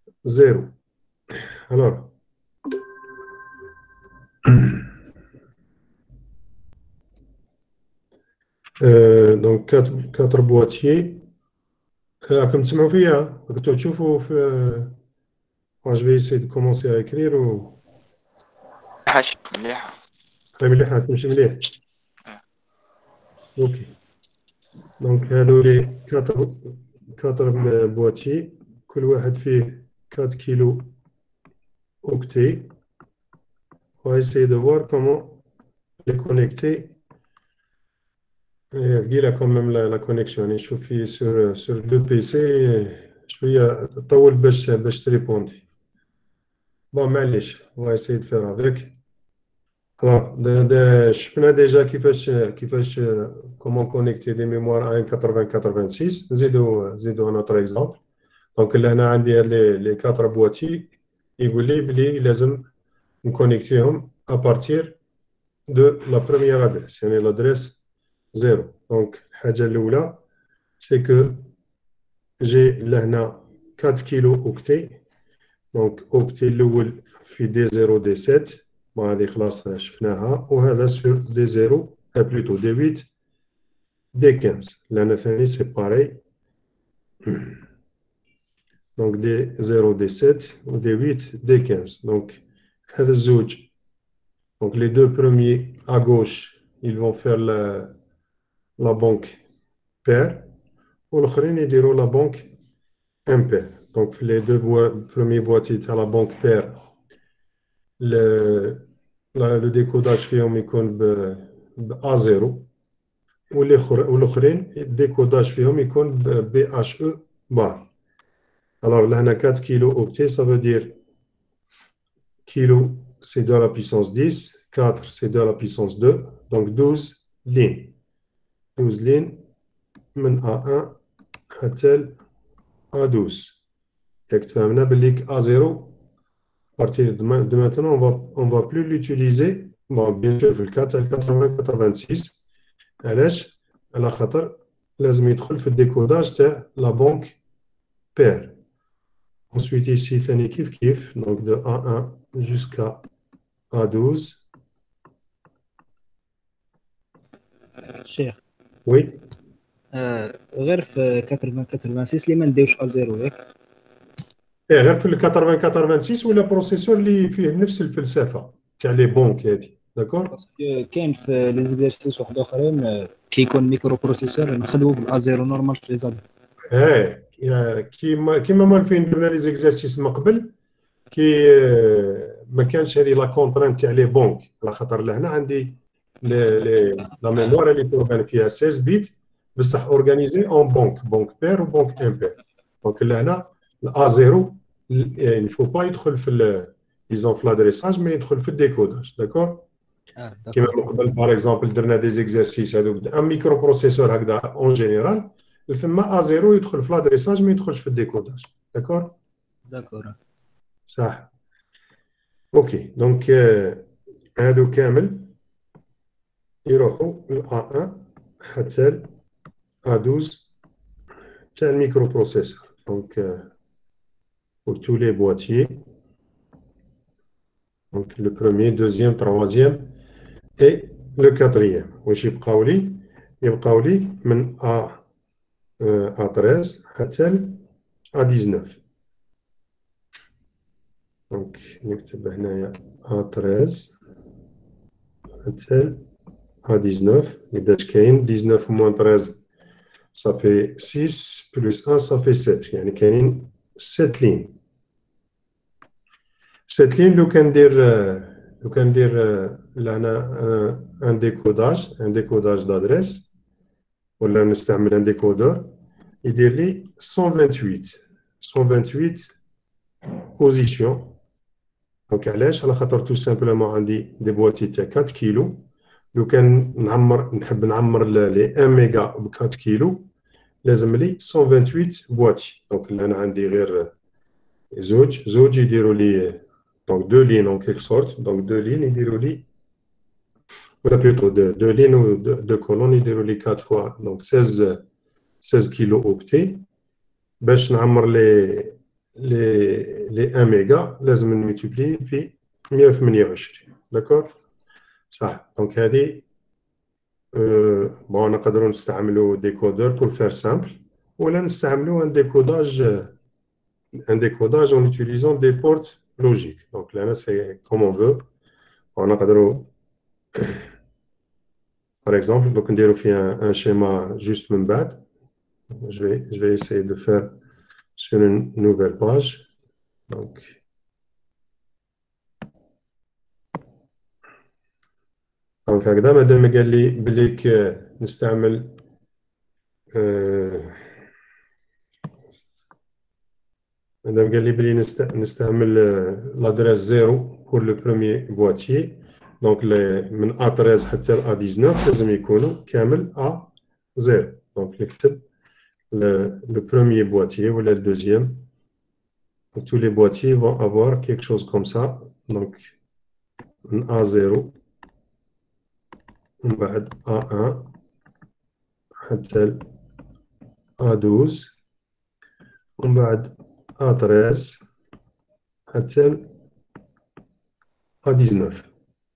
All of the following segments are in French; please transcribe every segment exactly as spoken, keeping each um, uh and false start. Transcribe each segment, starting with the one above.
zéro. Alors, euh, donc quatre, quatre boîtiers. راكم تسمعوا فيا راكم تشوفوا في Moi, je vais essayer de commencer à écrire ou حاجة مليحة. راهي مليحة تمشي مليح. آه. اوكي دونك هادو لي quatre quatre boîtiers كل واحد فيه quatre كيلو octets. On va essayer de voir comment les connecter. Il a quand même la, la connexion. Je suis sur, sur deux P C. Je suis à طول باش باش تريبوندي. Bon, معليش. On va essayer de faire avec. Alors, de, de, شفنا déjà كيفاش كيفاش comment connecter des mémoires à un quatre-vingts quatre-vingt-six. زيدو زيدو un autre exemple. Donc là هنا عندي هاد les, les quatre boîtiers. يقول لي بلي لازم نكونيكتيهم à partir de la première adresse. يعني l'adresse zéro. Donc الحاجة الأولى c'est que j'ai là quatre كيلو octets. Donc octet الأول في دي زيرو دي سبعة. Bon, هذه خلاص شفناها وهذا sur دي زيرو euh, plutôt دي ثمانية دي خمسة لأن الثاني c'est pareil. Donc دي زيرو دي سبعة و دي ثمانية دي خمسة. Donc هذا الزوج. Donc les deux premiers à gauche ils vont faire la, la banque paire والآخرين يديروا la banque impair. Donc les deux boi premiers boîtiers à la banque paire le, la, le décodage فيهم يكون ب, ب A zéro والآخرين الديكوداج فيهم يكون ب B H E bar. Alors là, on a quatre kilo octets, ça veut dire kilo c'est deux à la puissance dix, quatre c'est deux à la puissance deux, donc douze lignes. douze lignes, من A un حتى A douze. Et que tu as un A zéro, à partir de maintenant, on va, on va plus l'utiliser. Bon, bien sûr, le quatre, quatre-vingts quatre-vingt-six. علاش؟ على خاطر لازم يدخل في الديكوداج تاع la banque paire. Ensuite, ici, ثاني كيف كيف, donc de A un jusqu'à A douze. شيخ Oui. آه غير في ثمانين ثمانين وستين اللي ما نديروش ا زيرو ياك ايه غير في ال quatre-vingts quatre-vingt-six ولا بروسيسور اللي فيه نفس الفلسفه تاع لي بونك هذه داكور. باسكو كاين في لي زيكزارسيس واحد اخرين آه، كيكون ميكرو بروسيسور نخدمو بالا زيرو نورمال في لي زاد. اه كيما كيما مالفين درنا لي زيكزارسيس من قبل كي ما كانش هذه لا كونترانت تاع لي بونك على خاطر لهنا عندي لي لا ميموار اللي توربان فيها ستة عشر بيت بصح اورغانيزي اون بونك بونك بير وبونك امبير. دونك لهنا الا زيرو يعني فو با يدخل في ديزون في لادريساج مي يدخل في الديكوداج داكور. اه كيما من قبل باغ اكزومبل درنا دي زيكزارسيس هذوك ان ميكرو بروسيسور هكذا اون جينيرال ثم ا زيرو يدخل في لادريساج ما يدخلش في الديكوداج داكور. داكور صح. اوكي دونك هادو كامل يروحوا ل A un حتى ل A douze تاع الميكرو بروسيسور. دونك pour tous les boîtiers. Donc le premier, deuxième, troisième et le quatrième. واش يبقاو لي؟ يبقاو لي من A A treize حتى ل A dix-neuf. Donc نكتب هنايا A treize حتى ل A dix-neuf. قداش كاين؟ dix-neuf moins treize ça fait six plus un ça fait sept. يعني كاينين sept lignes. sept lignes لو كندير لو كندير لهنا ان ديكوداج ان ديكوداج دادريس ولا نستعمل ان ديكودور يدير لي cent vingt-huit cent vingt-huit بوزيسيون. دونك علاش؟ على خاطر تو سامبلومون عندي دي بواتي تاع أربعة كيلو. لو كان نعمر نحب نعمر لي واحد ميجا ب أربعة كيلو لازم لي cent vingt-huit بواتي. دونك هنا عندي غير زوج زوج يديروا لي donc deux lignes en quelque sorte. Donc deux lignes يديروا لي ولا plutôt deux, deux lignes ou deux, deux colonnes يديروا لي quatre fois donc seize كيلو اوكتي باش نعمر لي لي les un méga لازم نملتيبلي في مية وثمانية وعشرين. داكور صح. دونك هذه بون نقدروا نستعملوا ديكودور بور فير سامبل ولا نستعملوا ان ديكوداج ان ديكوداج en utilisant des portes logiques. Donc là c'est comme on veut. On نقدروا par exemple donc نديروا في un, un schéma juste من بعد. Je vais je vais essayer de faire sur une nouvelle page. Donc دونك هكذا مادام قال لي بليك نستعمل مادام قال لي بلي نستعمل لادريس زيرو pour le premier boîtier. دونك من إيه ثلاثة عشر حتى ل إيه تسعة عشر لازم يكونوا كامل إيه صفر. دونك نكتب le premier boîtier ou le deuxième. Tous les boîtiers vont avoir quelque chose comme ça. Donc إيه صفر ومن بعد إيه واحد حتى ل إيه اثنا عشر ومن بعد إيه ثلاثة حتى ل إيه تسعة عشر.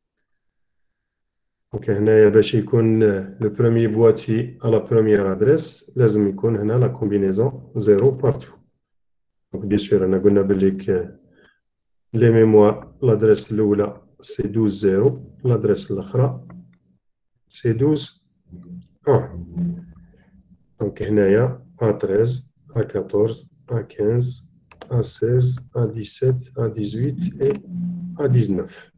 دونك هنايا باش يكون لو بروميي بواتي على بروميير ادريس لازم يكون هنا لا كومبينيزون زيرو بارتو. دونك بيان سور انا قلنا بليك لي ميموار لادريس الاولى سي اثنا عشر زيرو لادريس الاخرى سي اثنا عشر واحد. دونك هنايا إيه ثلاثة إيه أربعطاش إيه خمسطاش إيه ستة عشر إيه سبعة عشر إيه ثمانية عشر et إيه تسعة.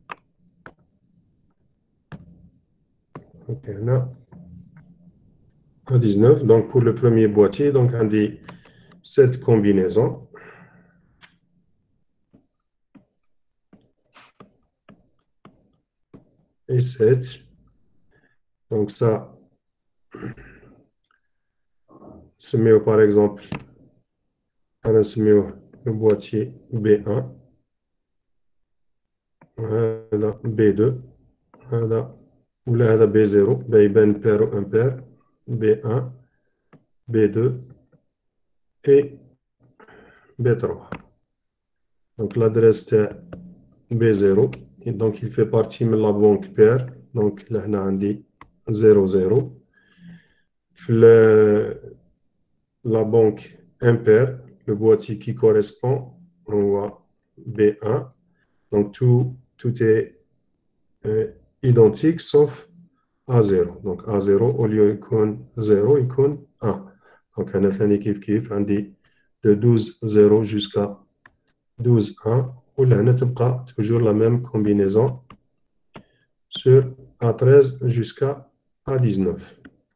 Donc, هنا إيه تسعة. Donc, pour le premier boîtier, donc, on dit sept combinaisons. Et sept. Donc, ça, se met par exemple, on se met le boîtier B un, voilà, B deux, voilà. ولا هذا بي صفر بيبان بير و امبير بي واحد بي اثنين et بي ثلاثة. Donc l'adresse تاع بي صفر et donc il fait partie من la banque pair. Donc لهنا عندي صفر صفر في la banque impair le boîtier qui correspond هو بي واحد. Donc tout tout est euh, identique sauf إيه صفر. Donc إيه صفر au lieu يكون صفر يكون واحد. Donc أنا ثاني كيف كيف عندي de douze zéro jusqu'à douze un ولهنا تبقى toujours la même combinaison sur إيه treize jusqu'à إيه dix-neuf.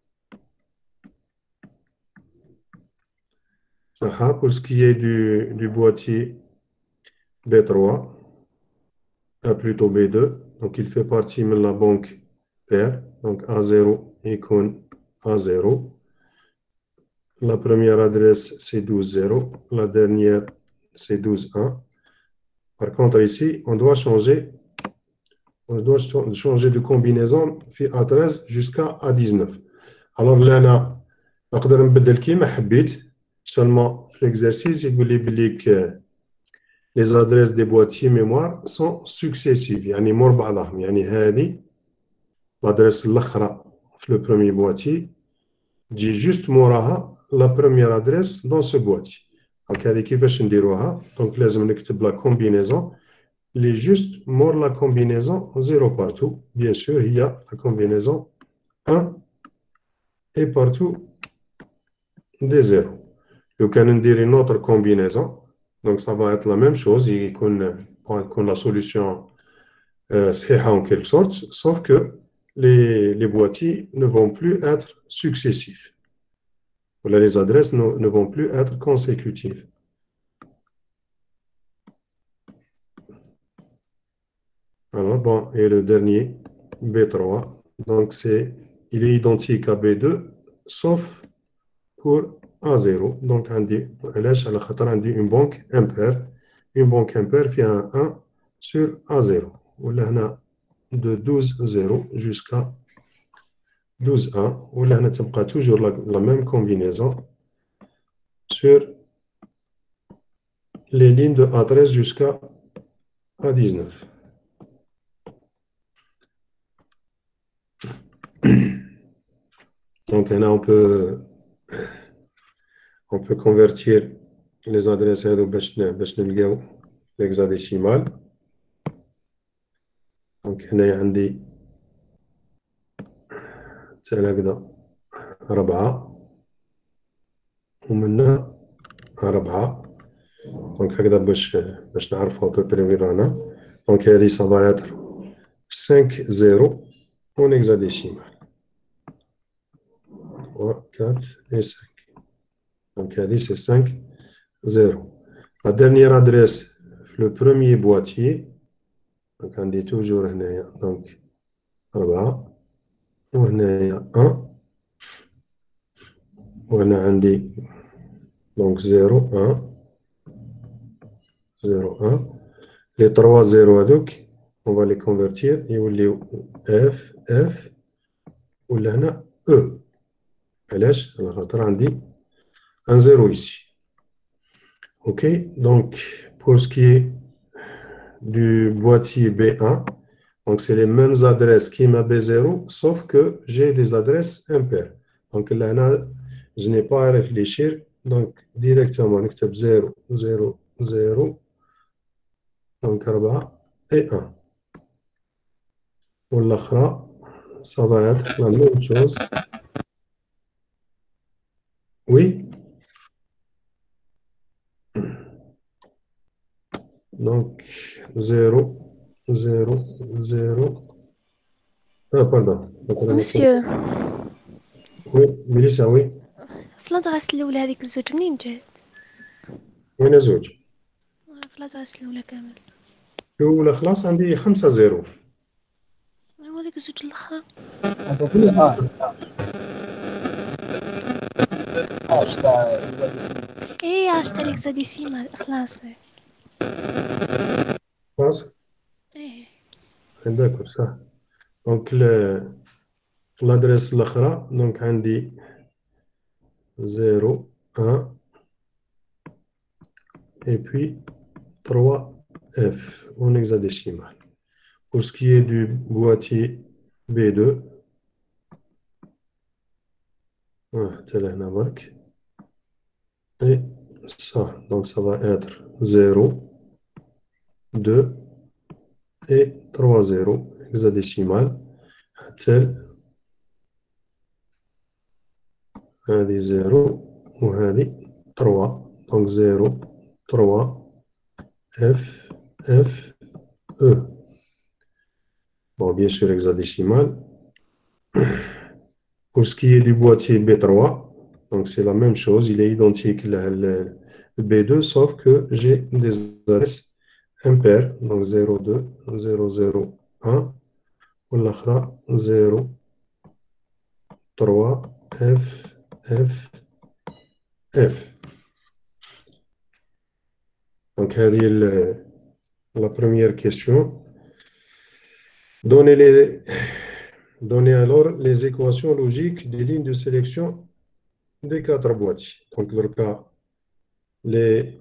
Pour ce qui est du, du boîtier B trois, plutôt B deux, donc il fait partie de la banque paire. Donc إيه صفر يكون إيه صفر. La première adresse c'est douze zéro, la dernière c'est douze un. Par contre ici on doit changer on doit changer de combinaison في إيه treize jusqu'à إيه dix-neuf. Alors là أنا نقدر نبدل كيما حبيت. Seulement في l'exercice يقول لي بلي les adresses des boîtiers mémoire sont successives يعني مور بعضهم. يعني هذه l'adresse الأخرى في le premier boîtier تجي juste موراها la première adresse dans ce boîtier. Donc هذه كيفاش نديروها؟ donc لازم نكتب la combinaison اللي juste مور la combinaison zéro partout. Bien sûr هي la combinaison un et partout des zéros. لو كان ندير une autre combinaison donc ça va être la même chose يكون يكون la solution euh, صحيحة en quelque sorte sauf que les, les boîtiers ne vont plus être successifs. Voilà, les adresses ne, ne vont plus être consécutives. Alors, bon, et le dernier, B trois, donc c'est, il est identique à B deux, sauf pour إيه صفر. Donc, عندي علاش على خاطر عندي une banque impair. Une banque impair في un un sur إيه صفر. ولا هنا de douze zéro jusqu'à douze un. ولا هنا تبقى toujours la, la même combinaison sur les lignes de adresse jusqu'à A dix-neuf. Donc là, on peut, on peut convertir les adresses هذو باش باش نلقاو l'hexadécimal. Donc هنايا عندي حتى هكذا أربعة ومنها أربعة. دونك هكذا باش باش نعرفو أبوبري وين رانا. دونك هادي ça va être cinq zéros en hexadécimal. trois, quatre et cinq. Donc هادي c'est cinq zéros. La dernière adresse, le premier boîtier. Donc on dit toujours هنايا donc أربعة وهنايا un وهنا عندي donc zéro un zéro un. Les trois zéros هذوك on va les convertir يوليو F F ولا هنا E. علاش؟ على خاطر عندي un zéro ici. Ok, donc pour ce qui est du boîtier B un, donc c'est les mêmes adresses qui m'a B zéro, sauf que j'ai des adresses impaires. Donc là, je n'ai pas à réfléchir, donc directement نكتب zéro zéro zéro, donc أربعة et un. Pour l'autre, ça va être la même chose. Oui. Donc zéro zéro zéro. Ah, pardon. مسيو Oui, ميليسا oui. في الأدغاس الأولى هذيك الزوج منين جات؟ وين زوج؟ في الأدغاس الأولى كامل. الأولى خلاص عندي خمسة زيرو. هو هذيك الزوج الأخرى. هذا في الآن. عشرة. إيه عشرة الهكساديسيمال خلاص. خلاص؟ إيه. d'accord صح. donc l'adresse الأخرى donc عندي zéro un et puis trois F en hexadécimal. Pour ce qui est du boîtier B deux, ah, et ça, donc ça va être zéro, deux et trois zéros hexadécimal. هذه zéro وهذه trois, donc zéro, trois, F, F, E. Bon, bien sûr, hexadécimal. Pour ce qui est du boîtier B trois, donc c'est la même chose, il est identique le B deux, sauf que j'ai des adresses impaires, donc zéro deux, zéro zéro un, ou l'autre zéro, trois, F, F, F. Donc, c'est la première question. Donnez, les, donnez alors les équations logiques des lignes de sélection des quatre boîtiers. Donc, le cas, les,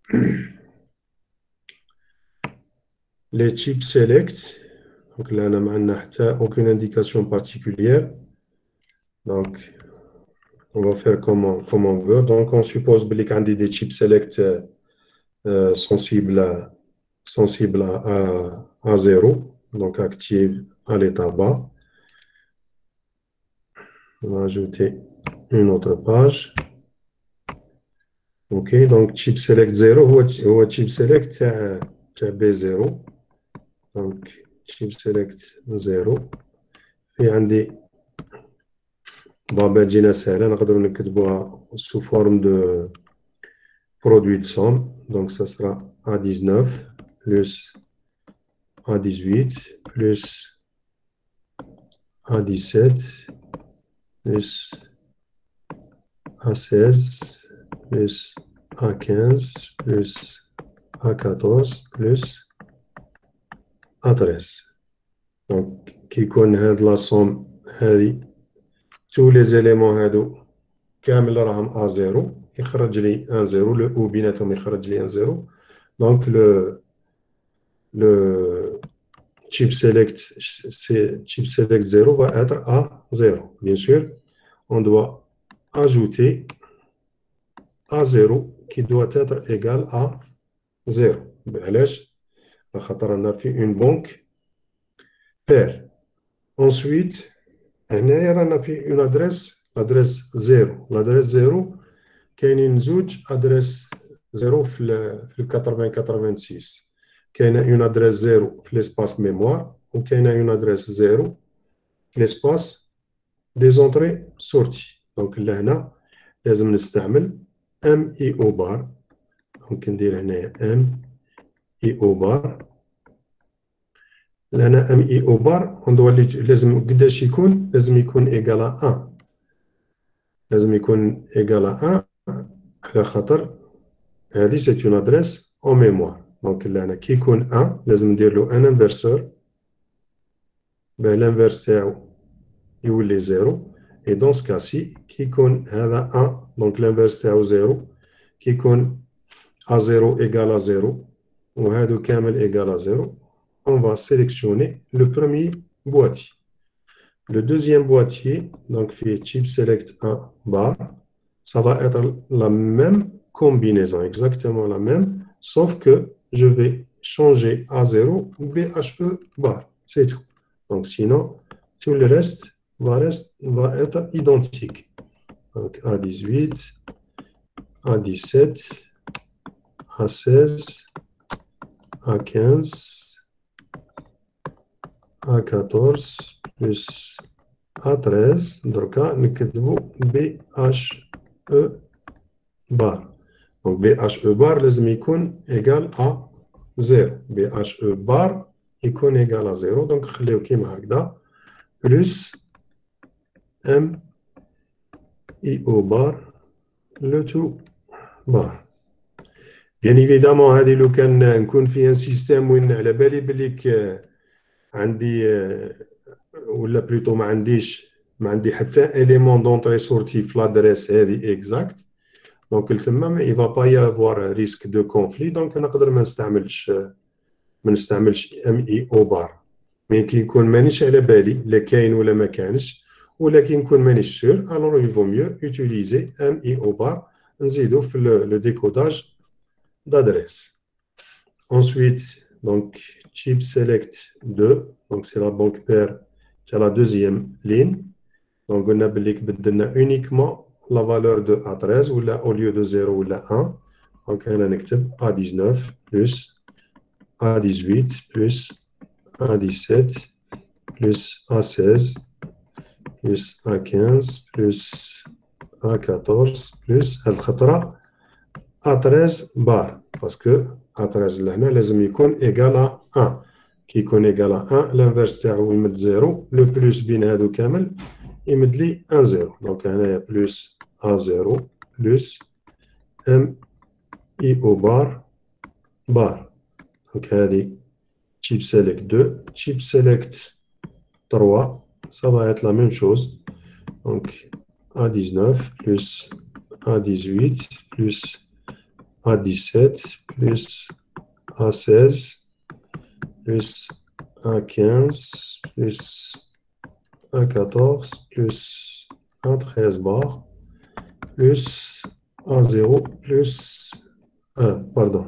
les chip select. Donc là, on n'a aucune indication particulière. Donc, on va faire comme on, comme on veut. Donc, on suppose que les des chip select euh, sensibles à, sensibles à, à, à zéro. Donc, active à l'état bas. On va ajouter une autre page. OK, donc chip select zéro ou chip select B zéro. Donc, chip select zéro. Et عندي بابا تجينا سهلة نقدروا نكتبوها sous forme de produit de somme. Donc, ça sera A dix-neuf plus A dix-huit plus A dix-sept plus A seize plus A quinze plus A quatorze plus A treize. Donc, qui connaît la somme هذه tous les éléments هادو كامل راهم A zéro يخرج لي un zéro. Le ou بيناتهم يخرج لي un zéro. Donc le le chip select c'est chip select zéro va être à zéro. Bien sûr, on doit ajouter à zéro qui doit être égal à zéro. علاش؟ خاطر on a fait une banque paire. Ensuite, هنايا رانا في une adresse l'adresse zéro. L'adresse zéro كاينين زوج adresse zéro في ال في ال quatre-vingts quatre-vingt-six. كاينه une adresse zéro في l'espace mémoire وكاينه une adresse zéro في l'espace des entrées sorties. Donc لهنا لازم نستعمل M I O bar. Donc ندير هنايا M I O bar. لهنا M I O bar ندولي لازم قداش يكون؟ لازم يكون égal à un. لازم يكون égal à un على خاطر هذه c'est une adresse en mémoire. Donc لهنا كي يكون un لازم ندير له un inverseur باه l'inverse تاعو يولي zéro. Et dans ce cas-ci كي يكون هذا un donc l'inverse تاعو zéro كي يكون à zéro égal à zéro وهادو كامل égal à zéro, on va sélectionner le premier boîtier. Le deuxième boîtier, donc fait chip select un bar, ça va être la même combinaison, exactement la même, sauf que je vais changer à zéro ou B H E bar, c'est tout. Donc sinon, tout le reste va, reste, va être identique. Donc A dix-huit, A dix-sept, A seize, A quinze, A quatorze plus A treize, دركا نكتبو B H E bar. Donc B H E bar لازم يكون égal à zéro. B H E bar يكون égal à zéro. Donc خليو كيما هكذا plus M I O bar le tout bar. Bien évidemment هذه لو كان نكون في un système وين على بالي بليك عندي ولا بلوتو ما عنديش ما عندي حتى élément d'entrée sortie في l'adresse هذه exact. Donc الثما il va pas y avoir risque de conflit. Donc نقدر ما نستعملش ما نستعملش M I O bar. mais كي نكون مانيش على بالي لا كاين ولا ما كانش ولا كي نكون مانيش sûr alors il vaut mieux utiliser M I O bar نزيدو في le décodage d'adresse. Ensuite, donc chip select deux, donc c'est la banque paire, c'est la deuxième ligne. Donc on a uniquement la valeur de A treize ou là au lieu de zéro ou là un. Donc on a A dix-neuf plus A dix-huit plus A dix-sept plus A seize plus A quinze plus A quatorze plus الخطرة A treize bar parce que A treize لهنا لازم يكون égal à un. كي يكون égal à un l'inverse تاعو يمد zéro. Le plus بين هادو كامل يمد لي un zéro. Donc هنايا plus A zéro plus M I O bar bar. Donc هذه chip select deux, chip select trois, ça va être la même chose. Donc A dix-neuf plus A dix-huit plus A dix-sept plus A seize plus A quinze plus A quatorze plus A treize bar plus A zéro plus un, pardon.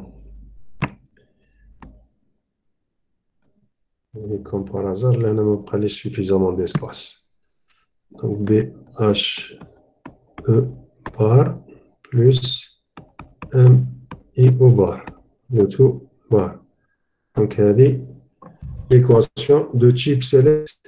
Et comme par hasard, là, on n'a pas suffisamment d'espace. Donc B H E bar plus M I O bar, le tout bar. Donc, il y a l'équation de chip select.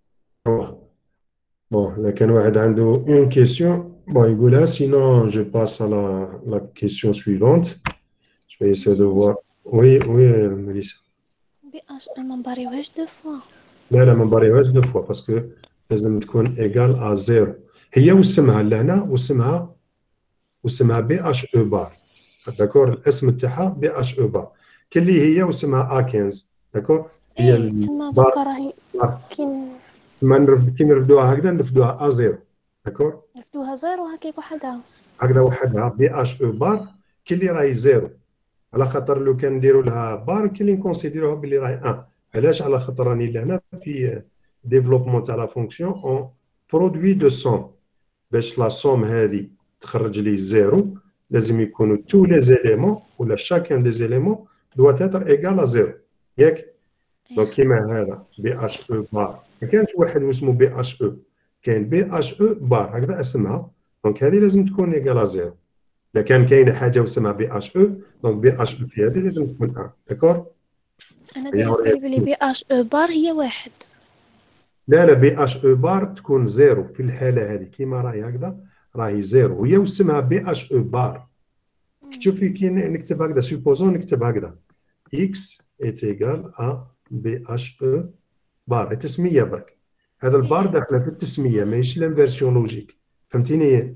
Bon, là, quand on a une question, bon, il là, sinon je passe à la, la question suivante. Je vais essayer de voir. Oui, oui, Mélissa. B H E ما نباريوهاش دو فوا. لا لا ما نباريوهاش دو فوا باسكو لازم تكون ايكال ا زيرو. هي واسمها لهنا واسمها واسمها بي اش او بار. داكور الاسم تاعها بي اش او بار. كلي هي واسمها A خمسة. داكور هي ايه تما دوكا راهي كي ما نرفد كي نرفدوها هكذا نرفدوها A زيرو. داكور رفدوها زيرو هكاك وحدها. هكذا وحدها بي اش او بار كاين اللي راهي زيرو، على خاطر لو كان نديروا لها بار كاين اللي نكونسيديروها باللي راهي واحد. علاش؟ على خاطر راني لهنا في ديفلوبمون تاع لا فونكسيون اون برودوي دو سوم. باش لا سوم هذه تخرج لي زيرو لازم يكونوا تو لي زيليمون ولا شاكان دي زيليمون دوا تاتر ايغال ا زيرو، ياك؟ دونك كيما هذا بي اش او بار ما كانش واحد اسمه بي اش او، كاين بي اش او بار هكذا اسمها. دونك هذه لازم تكون ايغال ا زيرو. اذا كان كاينه حاجه واسمها بي اش او دونك بي اش او في هذه لازم تكون واحد، داكور؟ انا دايره في بالي بلي بي اش او بار هي واحد. لا لا بي اش او بار تكون زيرو في الحاله هذه كيما راهي هكذا، راهي زيرو هي واسمها بي اش او بار. تشوفي كي نكتب هكذا سوبوزون نكتب هكذا اكس ايت ايغال ا بي اش او بار، التسميه برك. هذا البار داخله في التسميه ماهيش لانفيرسيون لوجيك، فهمتيني؟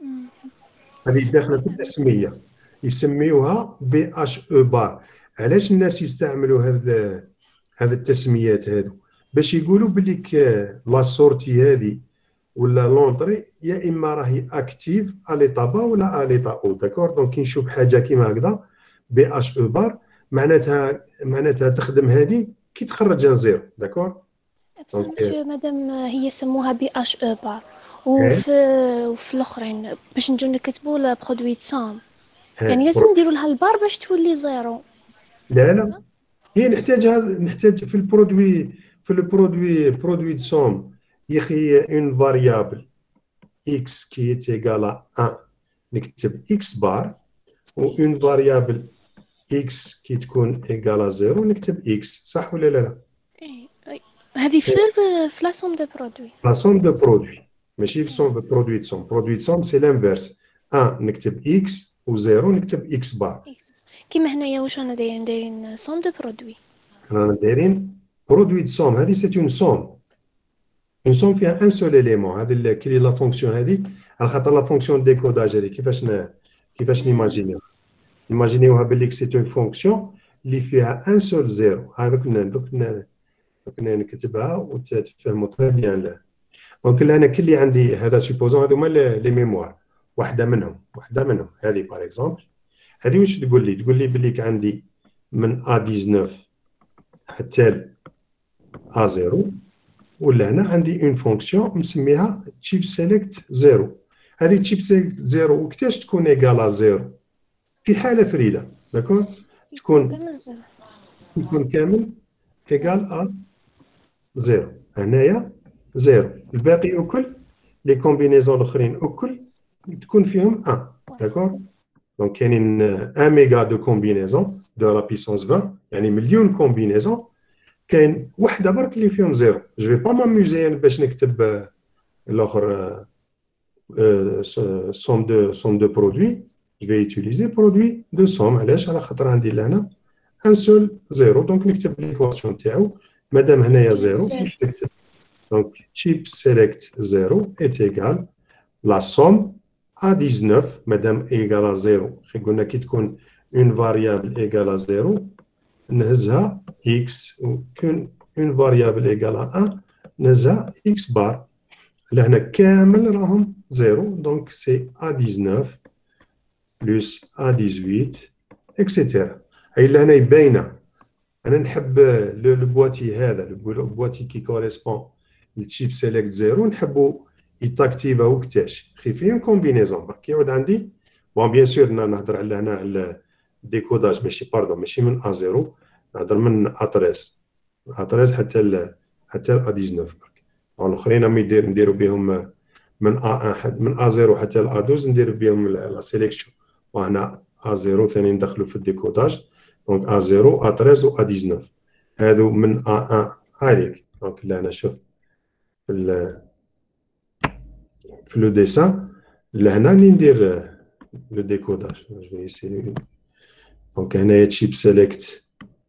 هذه داخله في التسميه يسميوها بي اش او بار. علاش الناس يستعملوا هذا هذه التسميات هذو؟ باش يقولوا باللي لا سورتي هذه ولا لونطري يا اما راهي اكتيف اليطا با ولا اليطا او، داكور؟ دونك كي نشوف حاجه كيما هكذا بي اش او بار معناتها معناتها تخدم هذه كي تخرج ان زيرو، داكور؟ بصح مسيو مادام هي سموها بي اش او بار وفي وفي الاخرين باش نجيو نكتبوا لا برودوي سوم يعني لازم نديروا لها البار باش تولي زيرو. لا لا هي نحتاجها نحتاج في البرودوي في البرودوي برودوي سوم يخي اون فاريابل اكس كي تيغال واحد نكتب اكس بار، و اون فاريابل اكس كي تكون ايغال زيرو نكتب اكس، صح ولا لا؟ اي هذه في في لا سوم دو برودوي. لا سوم دو برودوي ماشي في سوم دو برودوي دو سوم. برودوي دو سوم سي لانفيرس، واحد نكتب اكس و زيرو نكتب اكس بار. كيما هنايا واش رانا دايرين دايرين سوم دو برودوي، رانا دايرين برودوي دو سوم. هذه سي اون سوم، اون سوم فيها ان سول اليمون. هذه كلي لا فونكسيون هذه على خاطر لا فونكسيون ديكوداج هذه كيفاش ن... كيفاش نيماجينيوها؟ نيماجينيوها باللي سي اون فونكسيون اللي فيها ان سول زيرو. هذوك دوك دوك نكتبها وتفهموا تري بيان. دونك انا كلي عندي هذا سوبوزون هذوما لي ميموار، واحده منهم واحده منهم هذه باغ اكزومبل. هذه واش تقول لي؟ تقول لي باللي عندي من ا تسعة عشر حتى ا زيرو، ولا هنا عندي اون فونكسيون مسميها تشيب سيليكت زيرو. هذه تشيب سيليكت زيرو وقتاش تكون ايغال زيرو؟ في حاله فريده، داكور؟ تكون تكون كامل ايغال ا زيرو. هنايا زيرو، الباقي الكل لي كومبينيزون الاخرين الكل تكون فيهم واحد، داكور؟ دونك كاينين واحد ميغا دو كومبينيزون دو لا بيسونس عشرين، يعني مليون كومبينيزون، كاين وحده برك اللي فيهم زيرو. جو في با ماموزي باش نكتب الاخر سوم دو سوم دو برودوي، جو في يوتيليزي برودوي دو سوم. علاش؟ على خاطر عندي لهنا ان سول زيرو، دونك نكتب ليكواسيون تاعو مادام هنايا زيرو باش نكتب دونك تشيب سيليكت زيرو est égal la somme à dix-neuf مادام ايغال زيرو. خي قلنا كي تكون اون فاريابل ايغال زيرو نهزها اكس، وكون اون فاريابل ايغال واحد نهزها اكس بار. لهنا كامل راهم زيرو، دونك سي ا تسعة عشر بلس ا ثمانية عشر اكسيتيرا. هاي لهنا باينه. انا نحب لو بواتي هذا لو بواتي كي كوريسبون للتشيب سيليكت زيرو نحبو يتاكتيفا وقتاش؟ خي فيه كومبينيزون برك يعود عندي. بون بيان سور نهضر على هنا على ديكوداج ماشي باردون ماشي من ا زيرو، نهضر من ا ثلاثة ا ثلاثة حتى ل حتى ل ا تسعة عشر برك. الاخرين راهم يدير نديرو بهم من ا واحد من ا زيرو حتى ل ا اثناشر ندير بهم لا سيليكسيون، وهنا ا زيرو ثاني ندخلو في الديكوداج. دونك ا زيرو ا ثلاثة و ا تسعة عشر هادو من ا واحد هاذيك. دونك لا انا شوف في في لو ديسان لهنا راني ندير لو ديكوداج. دونك هنايا تشيب سيليكت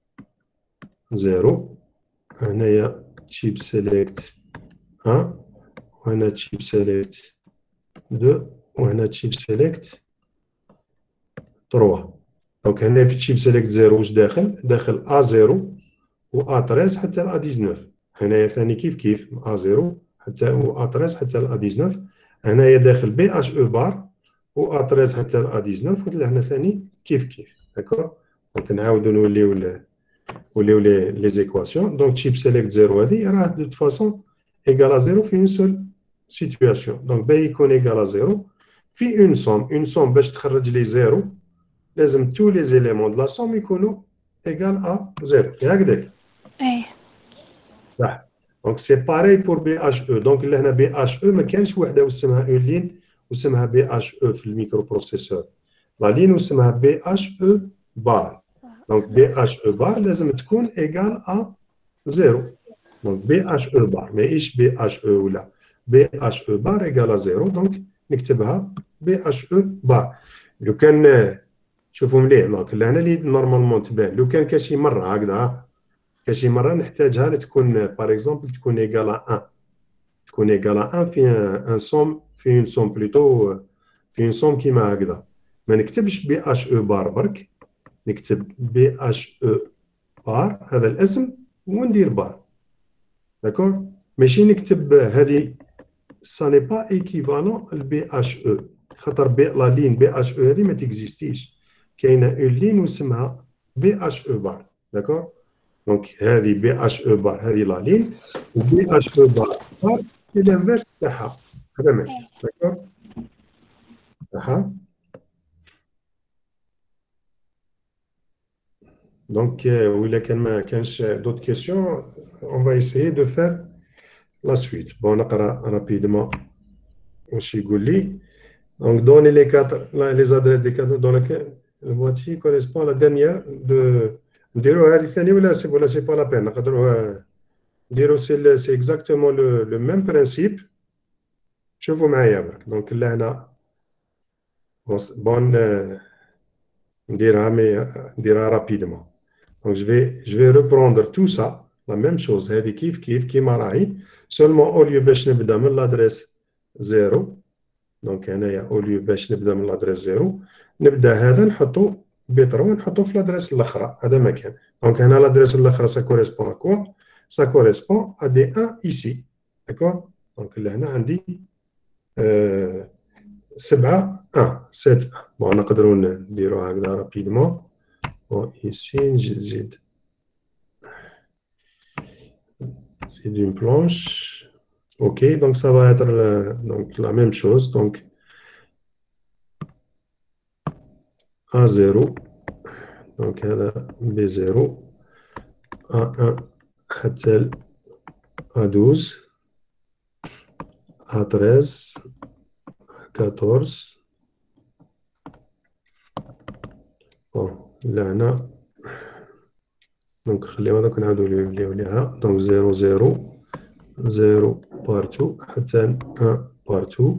زيرو، هنايا تشيب سيليكت واحد، وهنا تشيب سيليكت اثنين، وهنا تشيب سيليكت ثلاثة. دونك هنا في تشيب سيليكت زيرو واش داخل؟ داخل ا زيرو و ا ثلاثة حتى ل ا تسعة عشر. هنايا ثاني كيف كيف ا زيرو حتى و ا ثلاثة حتى ل ا تسعة عشر. هنايا داخل بي اش او بار و ا ثلاثة حتى ا تسعطاش قلت له هنا ثاني كيف كيف داكور. دونك نعاودو نوليو نوليو لي لي زيكواسيون. دونك تشيب سيليكت زيرو هذه راه دو توت فاسون ايكال ا زيرو في اون سول سيتوياسيون. دونك باغي يكون ايكال ا زيرو في اون سوم. اون سوم باش تخرج لي زيرو لازم تو لي زيليمون دو لا سوم يكونوا ايكال ا زيرو هكذاك. ايه صح. دونك سي باري بور بي اش او. دونك لهنا بي اش او ما كانش وحده واسمها اون لين واسمها بي اش او في الميكرو بروسيسور. لا لين واسمها بي اش او بار. دونك بي اش او بار لازم تكون ايكال ا زيرو. دونك بي اش او بار ماهيش بي اش او ولا بي اش او بار ايكال ا زيرو. دونك نكتبها بي اش او بار. لو كان شوفوا مليح دونك لهنا اللي نورمالمون تبان لو كان كان شي مره هكذا كاين شي مره نحتاجها تكون باغ اكزومبل تكون ايكال واحد تكون ايكال واحد في ان سوم في اون سوم بلوتو في اون سوم كيما هكذا. ما نكتبش بي اش او بار برك نكتب بي اش او بار هذا الاسم وندير بار داكور. ماشي نكتب هذه سا ني با ايكيفالون البي اش او خاطر بي لا لين بي اش او هذه ما تيكزيستيش. كاينه اون لين واسمها بي اش او بار داكور. دونك هذه بي اش او بار هذه لا لين و بي اش او بار بار سي لانفيرس تاعها هذا معنى داكور تاعها. دونك وإلا كان ما كانش دوت كيسيون اون فا ايسيي دو فير لا سويت. بون نقرا رابيدمون واش يقول لي. دونك دوني لي كاتر لي زادريس دي كادو دون لكان البواتي كوريسبون لا ديرنيير دو نديرو هذه ثاني ولا سي ولا سي با لا بين نقدروا نديرو سي سي اكزاكتومون لو لو ميم برانسيب. شوفوا معايا برك. دونك لهنا بون نديرها مي نديرها رابيدمون. دونك جو في جو في ريبروندر تو سا لا ميم شوز هذه كيف كيف كيما راهي سولمون او ليو باش نبدا من لادريس زيرو. دونك هنايا او ليو باش نبدا من لادريس زيرو نبدا هذا نحطو بي ثلاثة نحطو في لادريس الاخرى هذا مكان. دونك هنا لادريس الاخرى سا كوريسبون ا كوا سا كوريسبون ا دي واحد ايسي داكور. دونك لهنا عندي أه سبعة واحد سبعة واحد. بون نقدروا نديرو هكذا رابيدمون بون ايسي نزيد نزيد اون بلونش. اوكي دونك سا va être donc la même chose. دونك ا زيرو دونك هذا بي زيرو ا واحد حتى ا اثنا عشر ا ثلاثة عشر ا أربعطاش. بون لهنا دونك خليو هذاك نعاودو نوليو ليها. دونك زيرو زيرو زيرو بارتو حتى واحد بارتو.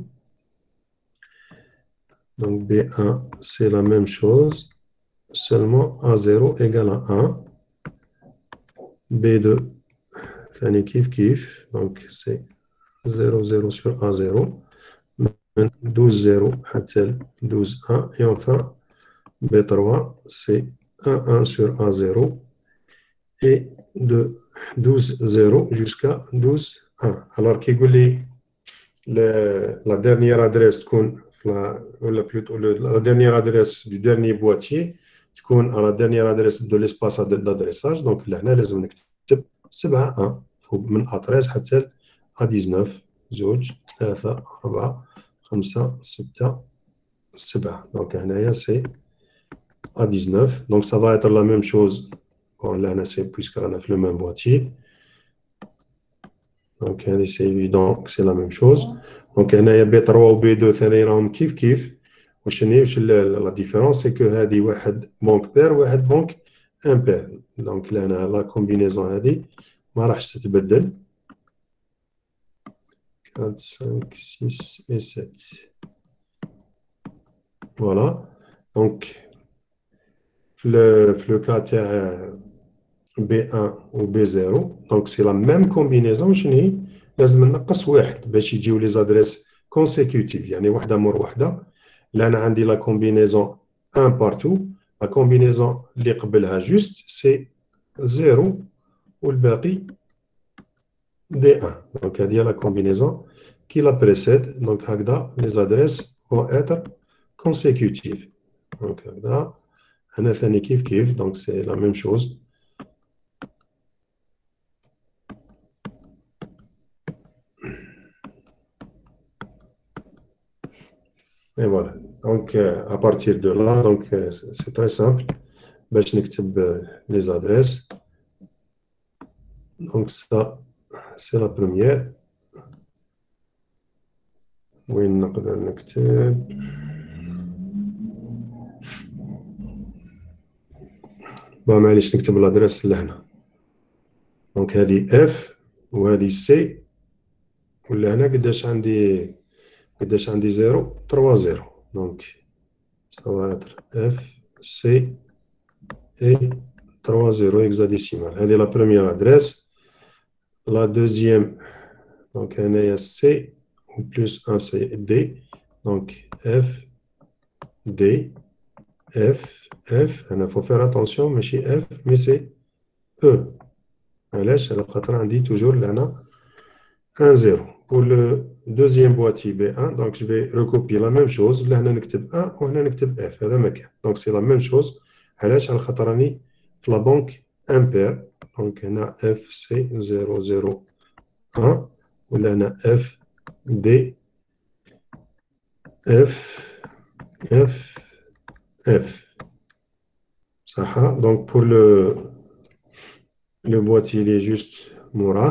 دونك بي واحد سي لا ميم شوز seulement ا زيرو égale à واحد. بي اثنين ثاني كيف كيف. دونك سي زيرو زيرو sur ا زيرو من اثنا عشر زيرو حتى اثنا عشر واحد et enfin بي ثلاثة c'est واحد واحد sur ا زيرو et de اثنا عشر زيرو jusqu'à اثنا عشر واحد. alors كيقول لي la dernière adresse تكون ولا بلوتو la dernière adresse du dernier boîtier تكون على dernière adresse de l'espace d'adressage. دونك لهنا لازم نكتب سبعة واحد من ا ثلاثة حتى ا تسعطاش زوج ثلاثة أربعة خمسة ستة سبعة. دونك هنايا سي ا تسعطاش. دونك ça va être la même chose. بون لهنا سي بويسك رانا في لو ميم بواتيي. دونك هذه سي ايفيدون سي لا ميم شوز. دونك هنايا بي ثلاثة و بي اثنين ثاني راهم كيف كيف. واش هي واش لا ديفيرونس سي كو هذه واحد بونك بير واحد بونك امبير. دونك لهنا لا كومبينيزون هذه ما راحش تتبدل أربعة خمسة ستة و سبعة. فوالا. دونك في لو في لو كا تاع بي واحد و بي زيرو دونك سي لا ميم كومبينيزون. شنو هي لازم نقص واحد باش يجيو لي زادريس كونسيكوتيف يعني وحده مور وحده. لأنا عندي لا كومبينيزون واحد بارتو. لا كومبينيزون اللي قبلها جوست سي زيرو والباقي دي واحد. دونك هذه هي لا كومبينيزون qui la précède. Donc, هكذا, les adresses vont être consécutives. Donc, هكذا, هنا ثاني كيف كيف. Donc, c'est la même chose. Et voilà. Donc, euh, à partir de là, donc, euh, c'est très simple. باش نكتب les adresses. Donc, ça, c'est la première. وين نقدر نكتب با معليش نكتب الادريس لهنا. دونك هذه اف وهذه سي ولا هنا قداش عندي قداش عندي زيرو تروا زيرو. دونك سوا اف سي اي تروا زيرو هكزاديسيمال. هذه لا بروميير ادريس. لا دوزيام دونك هنايا سي ou plus un c'est D, donc F, D, F, F, il faut faire attention, mais chez F, mais c'est E. علاش على خاطر عندي toujours لهنا un zéro. Pour le deuxième boîtier B un, donc je vais recopier la même chose. لهنا نكتب un وهنا نكتب F. هذا مكان. Donc c'est la même chose. علاش على خاطر راني في la banque impair. Donc هنا F c'est zéro zéro un ولا هنا F D, F, F, F. Ça, donc pour le, le boîtier, il est juste Moura.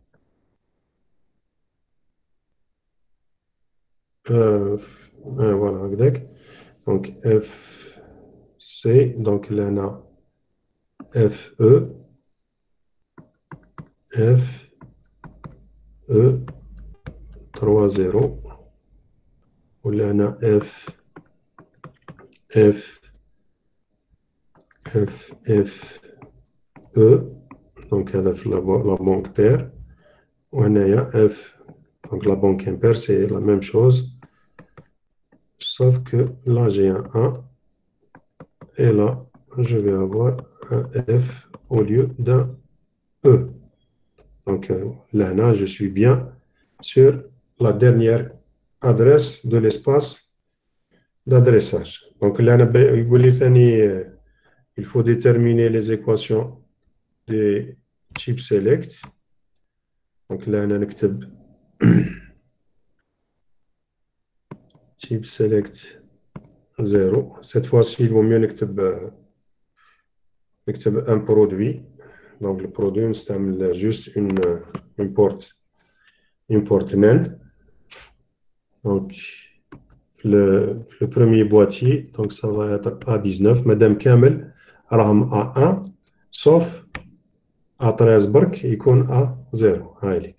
Euh, euh, voilà, donc F, C, donc là, on a F, E, F, E, trois zéro. ولا هنا F F F F E. donc هذا في la banque paire. وهنايا F donc la banque impair c'est la même chose sauf que là j'ai un un et là je vais avoir un F au lieu d'un E. donc là, là je suis bien sur la dernière adresse de l'espace d'adressage. Donc là, il faut déterminer les équations des chip select. Donc là, on a chip select zéro. Cette fois-ci, il vaut mieux écrire un produit. Donc le produit, c'est juste une, une porte, une porte N A N D. Donc, le, le premier boîtier, donc ça va être A dix-neuf. Madame Kamel, Raham A un, sauf A treize برك يكون A zéro.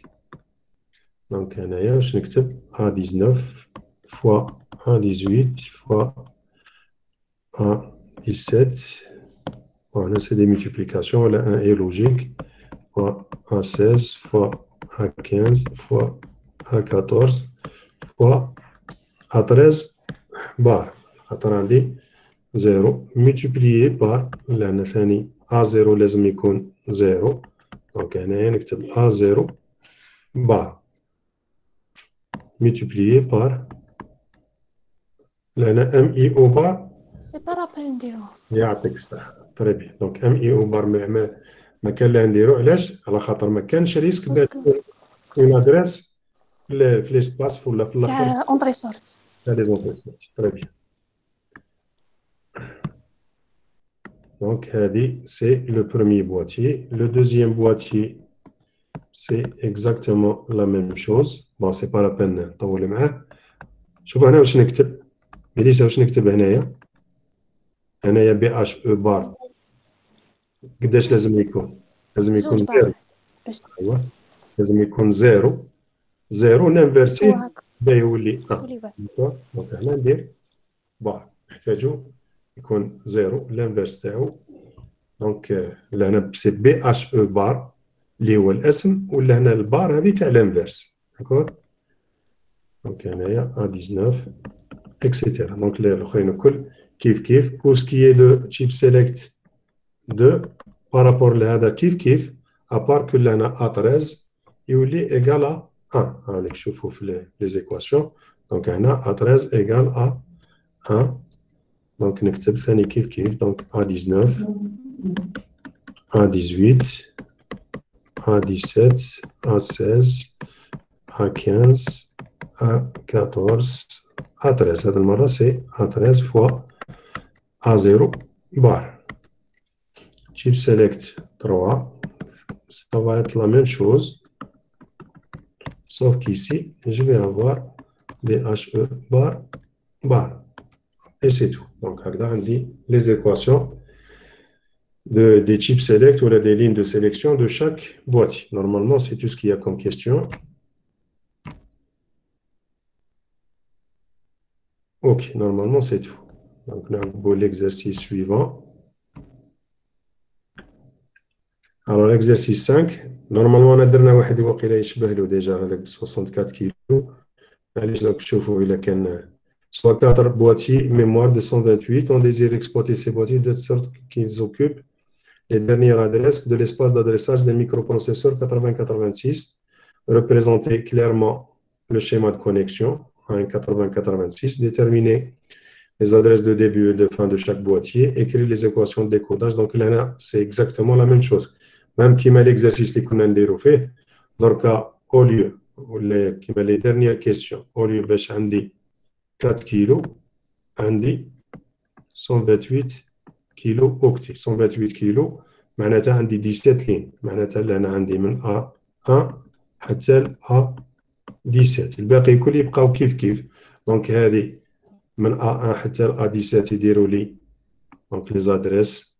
Donc, هنايا باش نكتب A dix-neuf fois A dix-huit fois A dix-sept. Voilà, c'est des multiplications. Le un est logique. Fois A seize fois A quinze fois A quatorze. fois A treize bar. خاطر عندي zéro multiplié par لأن ثاني A zéro لازم يكون zéro. donc هنايا نكتب A zéro bar multiplié par لأن M I O bar سي با رابيل نديروه. يعطيك الصحة. تري بيان. دونك M I O bar ما ما كان لا نديرو. علاش؟ على خاطر ما كانش ريسك باش اون ادريس في ليسباس ولا في الاخر تاع اونطري سورت. تاع لي زونطري سورت. تري بيان. Donc, c'est le premier boîtier. Le deuxième boîtier, c'est exactement la même chose. Bon, c'est pas la peine de طول معاه. شوف هنا واش نكتب. مليسا واش نكتب هنايا. هنايا بي اش او بار. قداش لازم يكون؟ لازم يكون زيرو. ايوا لازم يكون زيرو. زيرو نانفيرسي باه يولي واحد. دونك هنا ندير بار. نحتاجو يكون زيرو الانفيرس تاعو. دونك لهنا سي بي اش او بار اللي هو الاسم ولا هنا البار هذه تاع الانفيرس. داكور. دونك هنايا A dix-neuf اكسيتيرا. دونك الاخرين الكل كيف كيف. بور سكي دو تشيب سيليكت دو بارابور لهذا كيف كيف ابار كل هنا A treize يولي ايكالا A un. هاوليك شوفوا في les équations. Donc هنا A treize égale à un. Donc نكتب ثاني كيف كيف. Donc A dix-neuf, A dix-huit, A dix-sept, A seize, A quinze, A quatorze, A treize. هذه المرة c'est A treize fois A zéro bar. Chip select trois. Ça va être la même chose. Sauf qu'ici, je vais avoir des H E bar, bar. Et c'est tout. Donc, on dit les équations de, des chips select ou des lignes de sélection de chaque boîtier. Normalement, c'est tout ce qu'il y a comme question. Ok, normalement, c'est tout. Donc, là, on l'exercice suivant. Alors, l'exercice cinq. Normalement, on a déjà واحد وقيله يشبه له déjà avec soixante-quatre kilos. Allez, donc, شوفوا إلا كان soit quatre boîtiers mémoire deux cent vingt-huit. On désire exploiter ces boîtiers de sorte qu'ils occupent les dernières adresses de l'espace d'adressage des microprocesseurs quatre-vingts quatre-vingt-six. Représenter clairement le schéma de connexion en quatre-vingts quatre-vingt-six. Déterminer les adresses de début et de fin de chaque boîtier. Écrire les équations de décodage. Donc là, c'est exactement la même chose. Même qui met l'exercice qu'on a déroulé. Donc, au lieu, qui met les dernières questions, au lieu de quatre kilos, on dit cent vingt-huit kilos octets. cent vingt-huit kilos, معناتها عندي dix-sept lignes. معناتها أنا عندي من A un حتى ل A dix-sept. الباقي الكل يبقاو كيف كيف. دونك هذه من A un حتى ل A dix-sept يديروا لي دونك لي زادريس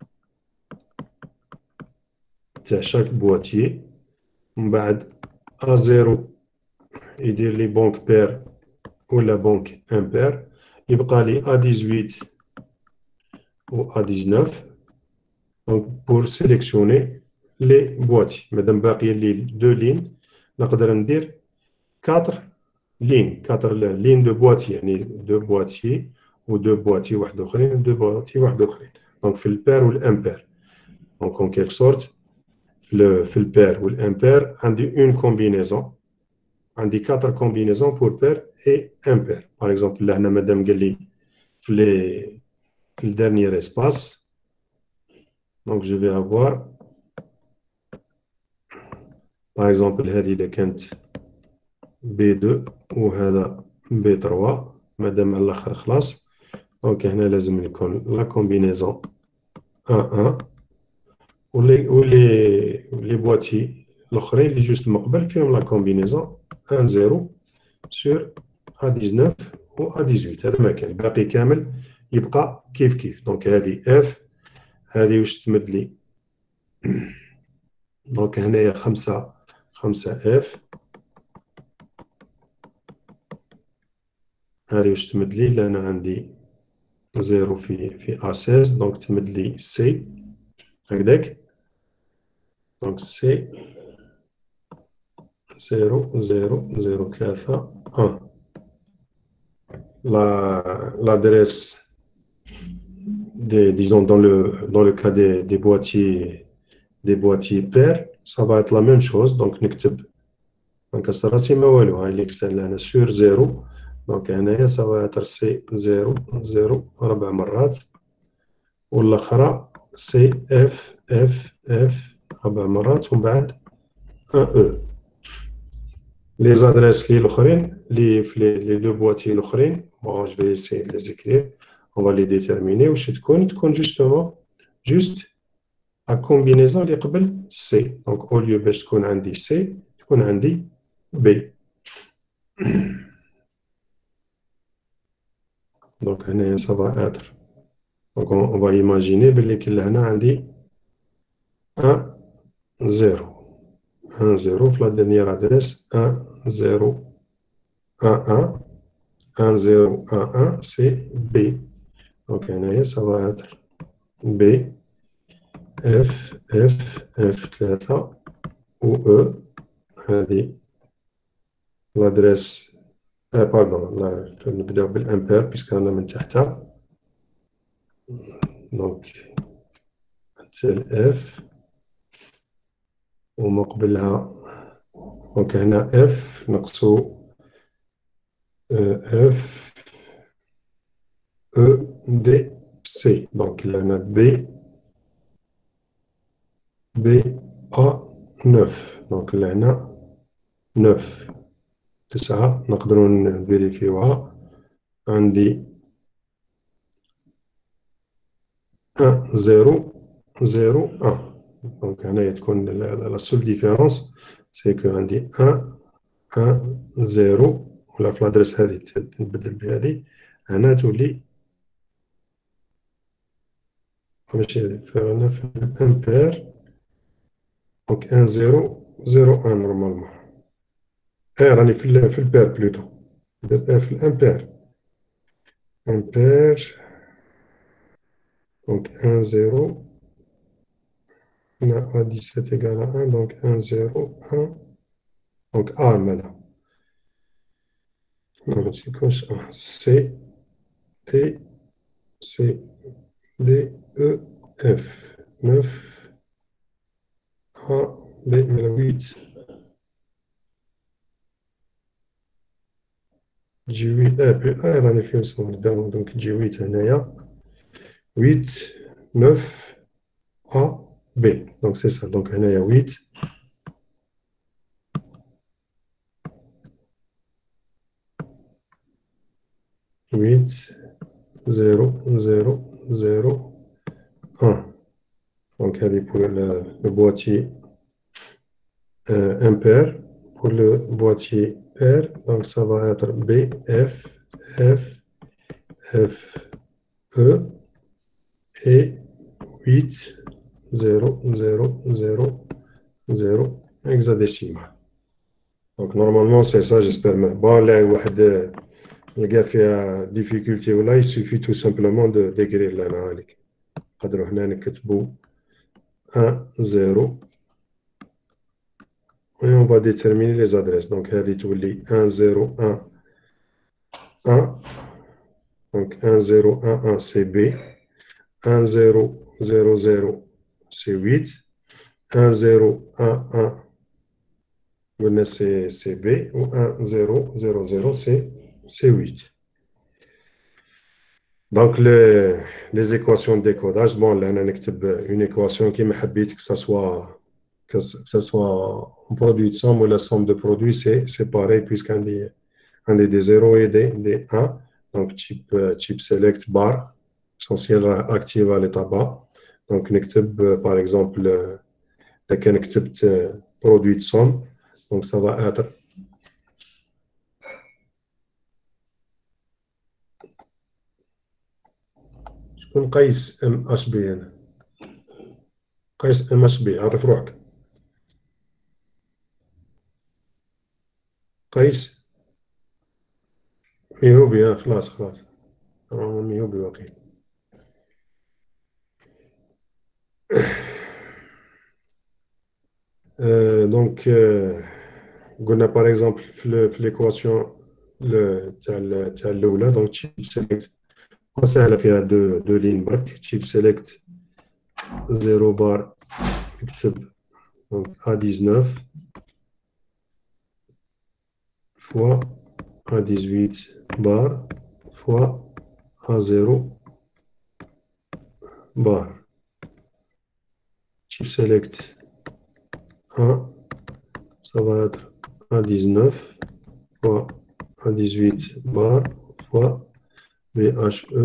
تاع شاك بواتيي. ومن بعد A zéro يدير لي بونك بير ولا بونك امبير. يبقى لي A dix-huit ou A dix-neuf. Donc, pour sélectionner les boîtiers. Madame باقي لي deux lignes. نقدر ندير quatre lignes. quatre lignes de boîtiers. يعني deux boîtiers ou deux boîtiers واحد اخرين deux boîtiers واحد اخرين. Donc, في البير والامبير. Donc, en quelque sorte, في في البير والامبير عندي une combinaison. عندي quatre combinaisons pour pair et impair. Par exemple, là, madame قال لي في les في le dernier espace. Donc, je vais avoir, par exemple, هذه اللي كانت B deux وهذا B trois. مادام على الآخر خلاص. Donc, هنا لازم يكون la combinaison un un. ولي ولي ولي بواتي الآخرين اللي جوست مقبل فيهم la combinaison un zéro sur A dix-neuf و A dix-huit. هذا ما كان. باقي كامل يبقى كيف كيف. دونك هذه F. هذه واش تمد لي. دونك هنايا خمسة خمسة F. هذه واش تمد لي. لأن عندي زيرو في في A seize. دونك تمد لي C. هكذاك. دونك C زيرو زيرو زيرو ثلاثة un. La, l'adresse des, disons dans le, dans le cas des, des boîtiers des boîtiers pairs, ça va être la même chose. Donc نكتب نكسر راسي ما والو. هاي ليكسل هنا sur zéro. Donc هنايا ça va être C zéro zéro أربع مرات. والأخرى C F F F أربع مرات ومن بعد un E. Les adresses les l'autres, les, les, les deux boîtiers l'autres, bon, je vais essayer de les écrire. On va les déterminer. Ou c'est quoi justement juste à combinaison les قبل C. Donc au lieu de تكون عندي C, تكون عندي B. Donc هنا ça va être. Donc on, on va imaginer باللي كل هنا عندي un zéro. un zéro في la dernière adresse un zéro un un un zéro un un c'est B. Donc ça va être B F F F ثلاثة ou E. L'adresse euh, pardon là نبدأ بالامبير puisque أنا من تحتها. donc c'est F ومقبلها دونك هنا اف نقصو اف او دي سي. دونك هنا بي بي ا تسعة. دونك هنا تسعة تسعة نقدروا نفيريفيوها. عندي واحد صفر صفر واحد. دونك هنايا تكون لا سول ديفيرونس سي كو عندي واحد واحد صفر ولا في لادريس هذه تنبدل بهذه. هنا تولي ماشي هذه فهنا في الامبير. دونك واحد صفر صفر واحد نورمالمون. اه راني في في البير بلوتو في الامبير. امبير دونك واحد صفر هنا ا سبعة égale à واحد. دونك واحد صفر واحد. دونك ا مالا non ماشي كونش ا سي تي سي دي او اف تسعة ا بي من ثمانية جي ثمانية ا بي ا راني فين سمون دونك جي ثمانية هنايا ثمانية تسعة ا بي. دونك سي سا. دونك هنايا ثمانية ثمانية صفر صفر صفر واحد. دونك هذه pour le, le boîtier euh, impair. Pour le boîtier pair, donc ça va être B, F, F, F, E et huit zéro zéro zéro zéro hexadécimal. Donc normalement c'est ça, j'espère. Bon là واحد لقى فيها difficulté ولا il suffit tout simplement de d'écrire لنا عليك. نقدروا هنا نكتبوا واحد صفر et on va déterminer les adresses. Donc هذه تولي واحد صفر واحد واحد. donc واحد صفر واحد واحد c'est B, واحد صفر صفر صفر c'est huit, واحد صفر واحد واحد قلنا c'est c'est B و واحد صفر صفر صفر c'est c'est huit. Donc les, les équations de décodage, bon là on a une équation qui m'a habité que ça soit que ce soit un produit de somme ou la somme de produits, c'est pareil puisqu'on a, on a des zéro et des, des un. Donc type, type select bar, essentiel active à l'état bas. Donc on par exemple le produit de somme. Donc ça va être شكون قيس ام اش بي هنا؟ قيس ام اش بي عرف روحك. قيس ميهوبي. خلاص خلاص ميهوبي وقيل. دونك قلنا باغ اكزومبل في ليكواسيون تاع تاع الاولى. دونك تشيب سيليكت سهله فيها دو دو لين برك. تشيب سيليكت زيرو بار نكتب دونك ا تسعطاش فوا ا ثمانية عشر بار فوا ا صفر بار. تشيب سيليكت un, ça va être A dix-neuf fois A dix-huit bar fois B H E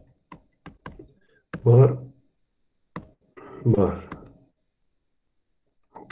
bar bar. Ok.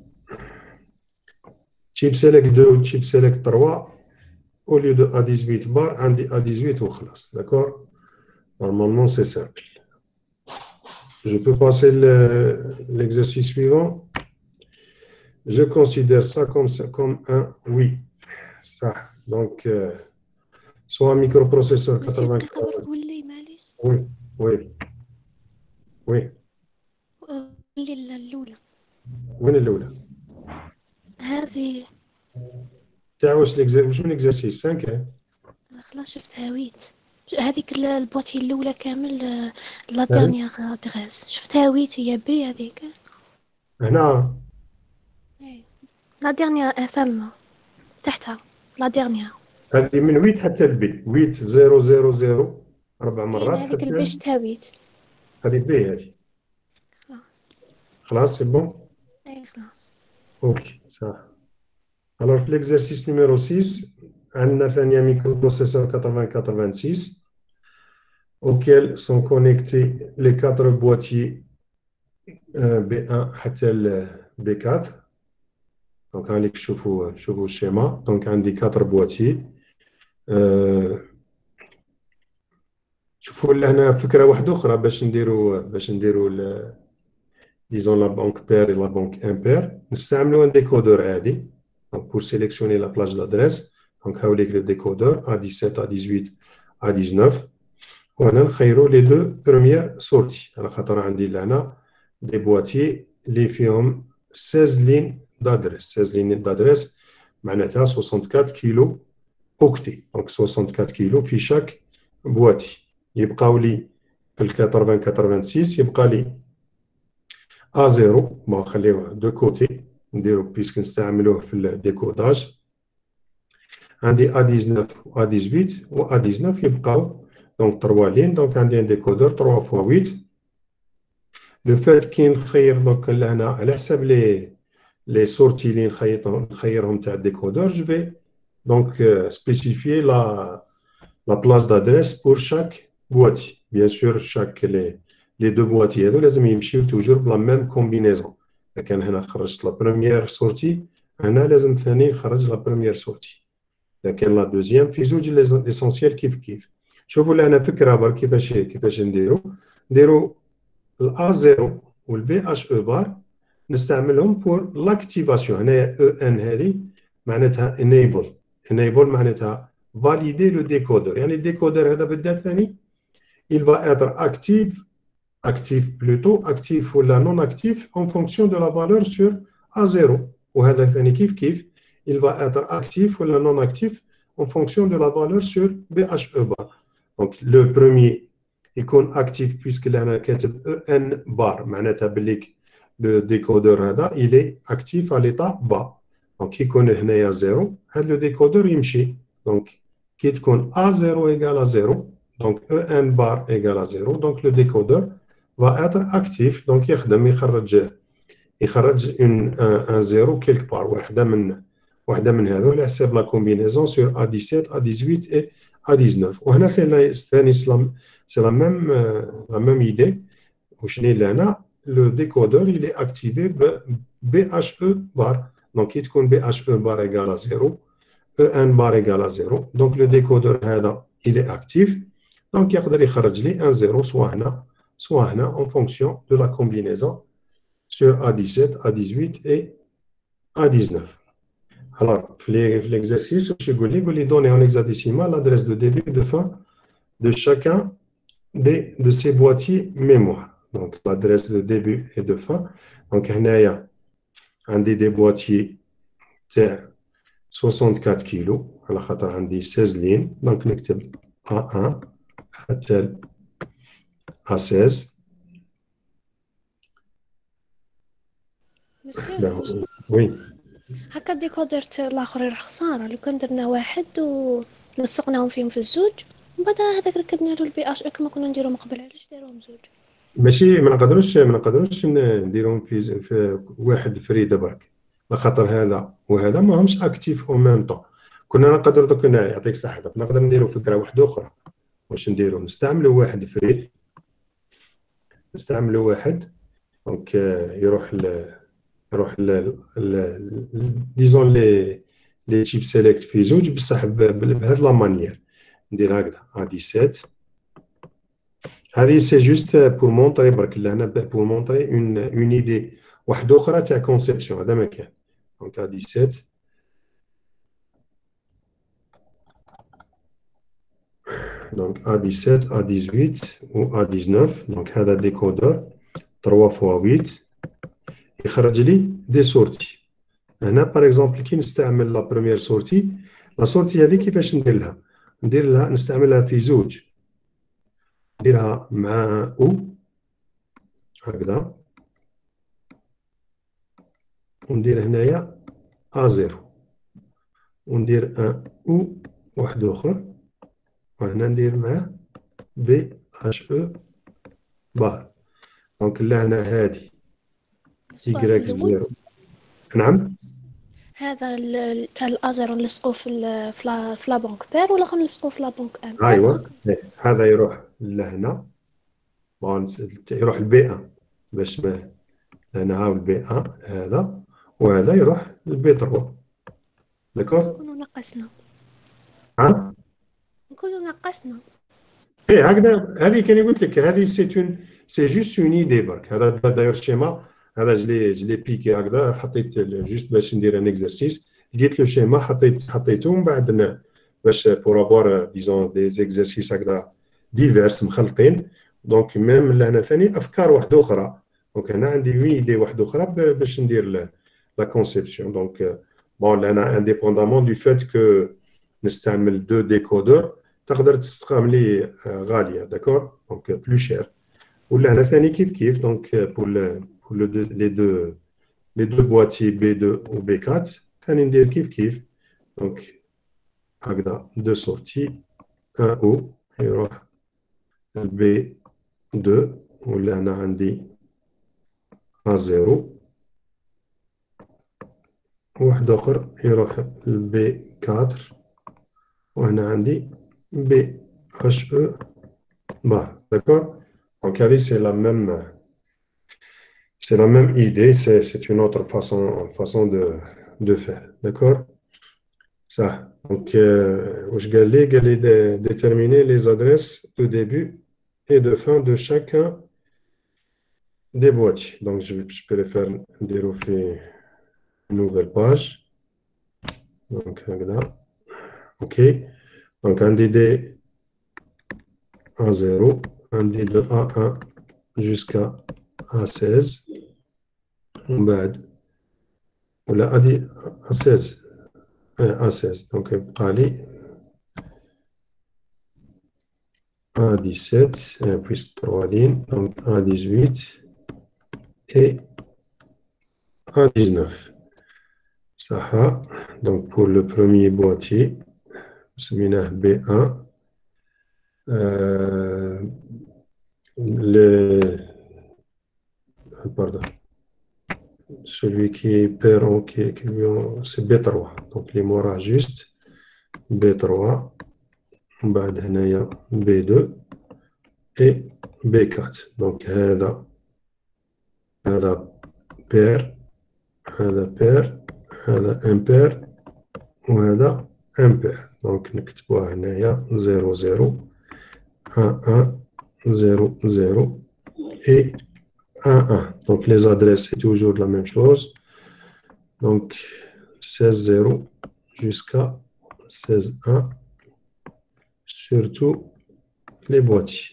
Chip select deux ou chip select trois, au lieu de A dix-huit bar, on dit A dix-huit ou khlas. D'accord? Normalement, c'est simple. Je peux passer l'exercice suivant. Je considère ça comme, ça, comme un oui. Ça. Donc, euh, soit un microprocesseur quatre-vingt-quatorze. Oui, oui, oui. الأولى. وين الأولى؟ هذه. تاع واش واش من اكزرسيس خمسة؟ خلاص شفتها ويت. هذيك البواتي الأولى كامل لا دانيير ادريس. شفتها ويت هي بي هذيك. هنا. لا ديرنيير ثم تحتها لا ديرنيير. هذه من ويت حتى البي، ويت زيرو زيرو زيرو أربع كاين مرات هذيك حتى البيش تاويت. هذه بي هذه. خلاص. خلاص سي بون. اي خلاص. اوكي صح. Alors في l'exercice numéro six عندنا ثانية microprocesseur quatre-vingts quatre-vingt-six auquel sont connectés les quatre boîtiers B un حتى ل B quatre. Donc هانيك شوفوا شوفوا الشيما. Donc عندي quatre boîtiers. أه شوفوا لهنا فكرة واحدة أخرى باش نديروا باش نديروا disons la banque paire et la banque impaire. نستعملوا un décodeur عادي. Donc pour sélectionner la plage d'adresse. Donc هاوليك le décodeur A dix-sept A dix-huit A dix-neuf. وهنا نخيروا les deux premières sorties. على خاطر عندي لهنا des boîtiers اللي فيهم seize lignes d'adresse. seize lignes d'adresse معناتها soixante-quatre كيلو اوكتي. Donc soixante-quatre كيلو في chaque boîtier. يبقاو لي في ال quatre-vingts quatre-vingt-six يبقى لي A zéro. bon نخليوه دو كوتي نديرو بيسك نستعملوه في الديكوداج. عندي A dix-neuf و A dix-huit و A dix-neuf يبقاو دونك trois lignes. دونك عندي ان ديكودور trois fois huit. لو فات كي نخير دونك لهنا على حساب لي لي سورتي اللي نخيطهم نخيرهم تاع الديكودور جو في دونك سبيسيفيي لا لا بلاج دادريس بور شاك بواتي. بيان سور شاك لي لي دو بواتي هادو لازم يمشيو توجور بلا ميم كومبينيزون. إذا كان هنا خرجت لا بروميير سورتي هنا لازم ثاني نخرج لا بروميير سورتي. إذا كان لا دوزيام في زوج ليسونسيال كيف كيف. شوفوا لهنا فكرة برك كيفاش كيفاش نديرو. نديرو الأ زيرو والبي اش او بار نستعملهم بور لاكتيفاسيون. هنايا او ان هذه معناتها انيبل. انيبل معناتها فاليدي لو ديكودر. يعني الديكودر هذا بالذات ثاني il va être actif actif plutôt actif ولا non actif en fonction de la valeur sur A zéro. وهذا ثاني كيف كيف il va être actif ولا non actif en fonction de la valeur sur B H E bar. Donc le premier يكون actif puisque لهنا كاتب E N bar معناتها بليك le décodeur هذا il est actif à l'état bas. Donc يكون هنايا زيرو هذا le décodeur يمشي. Donc كي تكون A zéro égale à zéro donc E N bar égale à zéro donc le décodeur va être actif. donc يخدم يخرج يخرج une un, un zéro quelque part واحدة من واحدة من هذو على حساب la combinaison sur A dix-sept A dix-huit et A dix-neuf. وهنا ثاني c'est la même la même idée. وشني لهنا le décodeur il est activé B H E bar. donc كي تكون B H E bar égale à zéro E N bar égale à zéro donc le décodeur هذا il est actif. donc يقدر يخرج لي un zéro soit هنا soit هنا en fonction de la combinaison sur A dix-sept A dix-huit et A dix-neuf. alors في l'exercice واش يقول لي يقول لي donner en hexadécimal l'adresse de début et de fin de chacun des de ces boîtiers mémoire. donc l'adresse de début et de fin. donc هنايا عندي des boîtiers تاع soixante-quatre كيلو على خاطر عندي seize lignes. donc نكتب A un حتى A seize. مسيو وي هكا الديكودر الاخر يروح خساره. لو كان درنا واحد ولصقناهم فيهم في الزوج ومن بعد هذاك ركبنا له البي اش كما كنا نديرو من قبل. علاش داروهم زوج؟ ماشي ما نقدروش ما نقدروش نديرهم في, في واحد فريده برك لخاطر هذا وهذا ما همش اكتيف او ميم طون. كنا نقدر دوك يعطيك الصحه نقدر نديرو فكره واحده اخرى. واش نديرو نستعملوا واحد فريد نستعملوا واحد دونك يروح ل يروح ل ديزون لي لي تشيب سيليكت في زوج بصح بهاد لا مانيير ندير هكذا A dix-sept. هذه سي جوست بور مونطري برك لهنا بور مونطري اون اون ايدي واحده اخرى تاع كونسيبسيون. هذا ما كان دونك A dix-sept donc A dix-sept A dix-huit ou A dix-neuf. donc هذا ديكودر trois fois huit يخرج لي دي سورتي. هنا باغ اكزومبل كي نستعمل لا بروميير سورتي لا سورتي هذه كيفاش ندير لها ندير لها نستعملها في زوج نديرها مع او هكذا وندير هنايا A zéro. وندير un ou واحد آخر وهنا ندير معاه B H E بار. دونك لهنا هادي السؤال Y الأول زيرو. نعم. هذا ال- ال- تاع الأزر نلصقوه في ال- في لا في لا بنك بير ولا نلصقوه في لا بنك امبير؟ أيوا هذا يروح لهنا بون يروح البي ان باش ما هنا هاو البي ان هذا وهذا يروح البي ثلاثة. داكور. نكونوا نقصنا ها نكونوا نقصنا ايه هكذا. هذه كان قلت لك هذه سي اون سي جوست اون ايدي برك. هذا داير الشيما هذا جلي جلي بيكي هكذا حطيت جوست باش ندير ان اكزرسيس لقيت لو شيما حطيت حطيته ومن بعد باش بور افوار ديزون دي زيكزرسيس هكذا ديفيرس مخلطين. دونك ميم لهنا ثاني افكار واحده اخرى. دونك هنا عندي اون ايدي واحده اخرى باش ندير لا كونسيبسيون. دونك بون لهنا انديبوندامون دو فات كو نستعمل دو ديكودور تقدر تستعملي غاليه. داكور. دونك بلو شير. ولا هنا ثاني كيف كيف. دونك بور بور لي دو لي دو بواتي بي تو و بي أربعة ثاني ندير كيف كيف. دونك هكذا دو سورتي ان او يروح البي تو ولا هنا عندي ا زيرو واحد اخر يروح البي أربعة وهنا عندي بي اش او بار. داكور. دونك هذه سي لا ميم c'est la même idée, c'est c'est une autre façon façon de de faire. D'accord. Ça. Donc euh, واش قال لي قال لي dé- déterminer les adresses de début et de fin de chacun des boîtiers. Donc je vais je peux les faire نديرو في une nouvelle page. Donc هكذا. OK. Donc عندي دي A zéro عندي de A un jusqu'à A seize ومن بعد ولا هادي A seize A seize. Donc يبقى لي A dix-sept, et puis trois lignes, donc A dix-huit et A dix-neuf. Ça, donc pour le premier boîtier, c'est B un. Euh, le, pardon, celui qui est pair, qui, qui, c'est B trois. Donc les mots juste B trois, بعد هنايا B deux et B quatre. Donc هذا هذا pair هذا بير هذا امبير وهذا امبير. دونك نكتبوها هنايا زيرو زيرو ان ان زيرو زيرو et un un. Donc les adresses c'est toujours la même chose. Donc seize zéro jusqu'à seize un sur tous les boîtiers.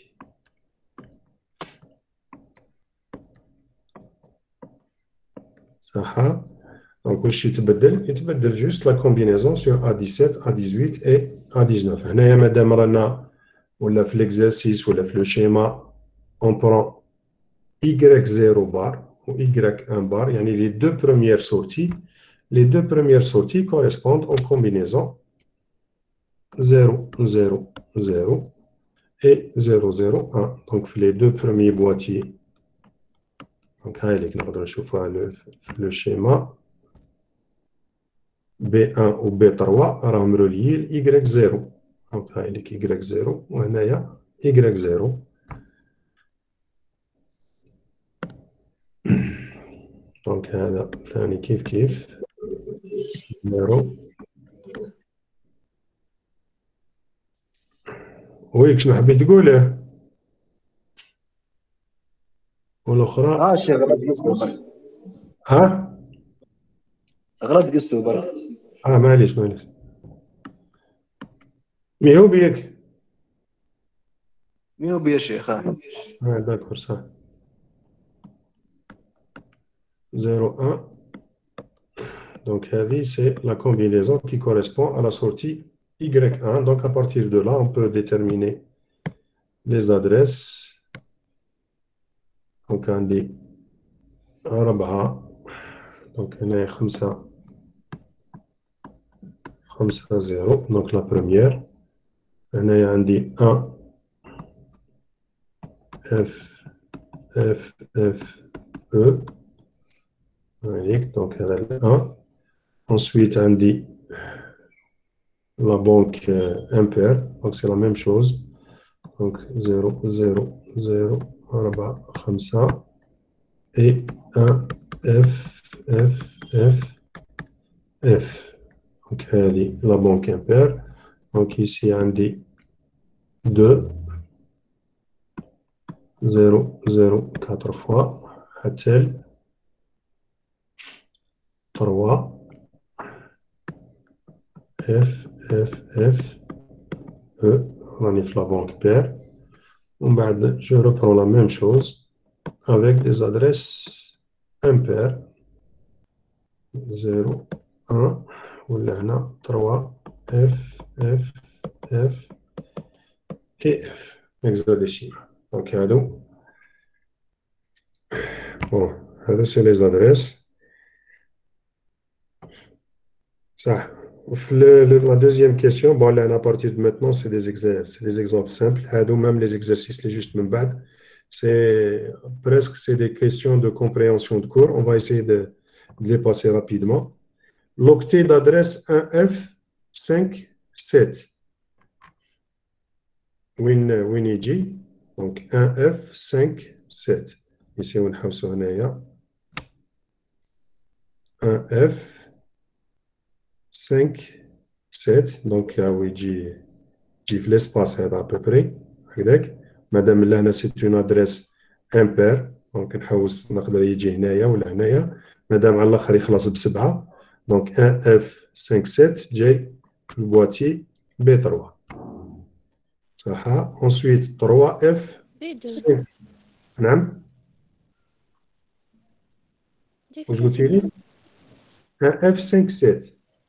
Ça. Donc, واش يتبدل يتبدل juste la combinaison sur A dix-sept, A dix-huit et A dix-neuf. هنايا مادام رانا ولا في l'exercice ولا في le schéma on prend Y zéro bar ou Y un bar, يعني les deux premières sorties les deux premières sorties correspondent aux combinaisons zéro zéro zéro et zéro zéro un. Donc les deux premiers boîtiers. Donc هاي اللي نقدروا نشوفوها le schéma B un ou B trois راهم روليي ل Y zéro. دونك هاي لك Y zéro وهنايا Y zéro. دونك هذا ثاني كيف كيف زيرو. ويك شنو حبيت تقوله؟ والاخرى اه شي غلط قصته برك ها؟ غلط قصته برك اه معليش معليش. مي هو بيك. مي هو بيا شيخ. اه اه داكور صح. zéro un. Donc هذه c'est la combinaison qui correspond à la sortie Y un. Donc à partir de là on peut déterminer les adresses. Donc عندي أربعة. Donc هنا خمسة خمسة زيرو. دونك لا بروميير هنايا عندي واحد اف اف اف او هذيك. دونك هذا واحد. ensuite عندي la banque euh, impair, donc c'est la même chose. Donc zéro zéro zéro أربعة خمسة et un F F F F. Donc هذه la banque impair. Donc ici عندي deux zéro zéro quatre fois حتى trois F F F E. راني في la banque pair. ومن بعد je reprends la même chose avec des adresses impaires. zéro un ولا هنا trois F F F et F hexadécimal. Donc هادو bon هادو c'est les adresses. صح. في la deuxième question, bon là à partir de maintenant c'est des exercices, des exemples simples. هادو même les exercices les juste من بعد c'est presque c'est des questions de compréhension de cours. On va essayer de, de les passer rapidement. L'octet d'adresse un F cinq sept. وين وين يجي؟ donc un F cinq sept. Ici on نحوسو هنايا un F cinq sept. donc هاو يجي يجي في l'espace هذا à peu près هكذاك. مادام لهنا c'est une adresse impair donc نحوس نقدر يجي هنايا ولا هنايا. مادام على الاخر يخلص بسبعة donc un F cinq sept جاي في البواتي بي trois. صح. ensuite trois F cinq. نعم واش قلتي لي؟ un F cinq sept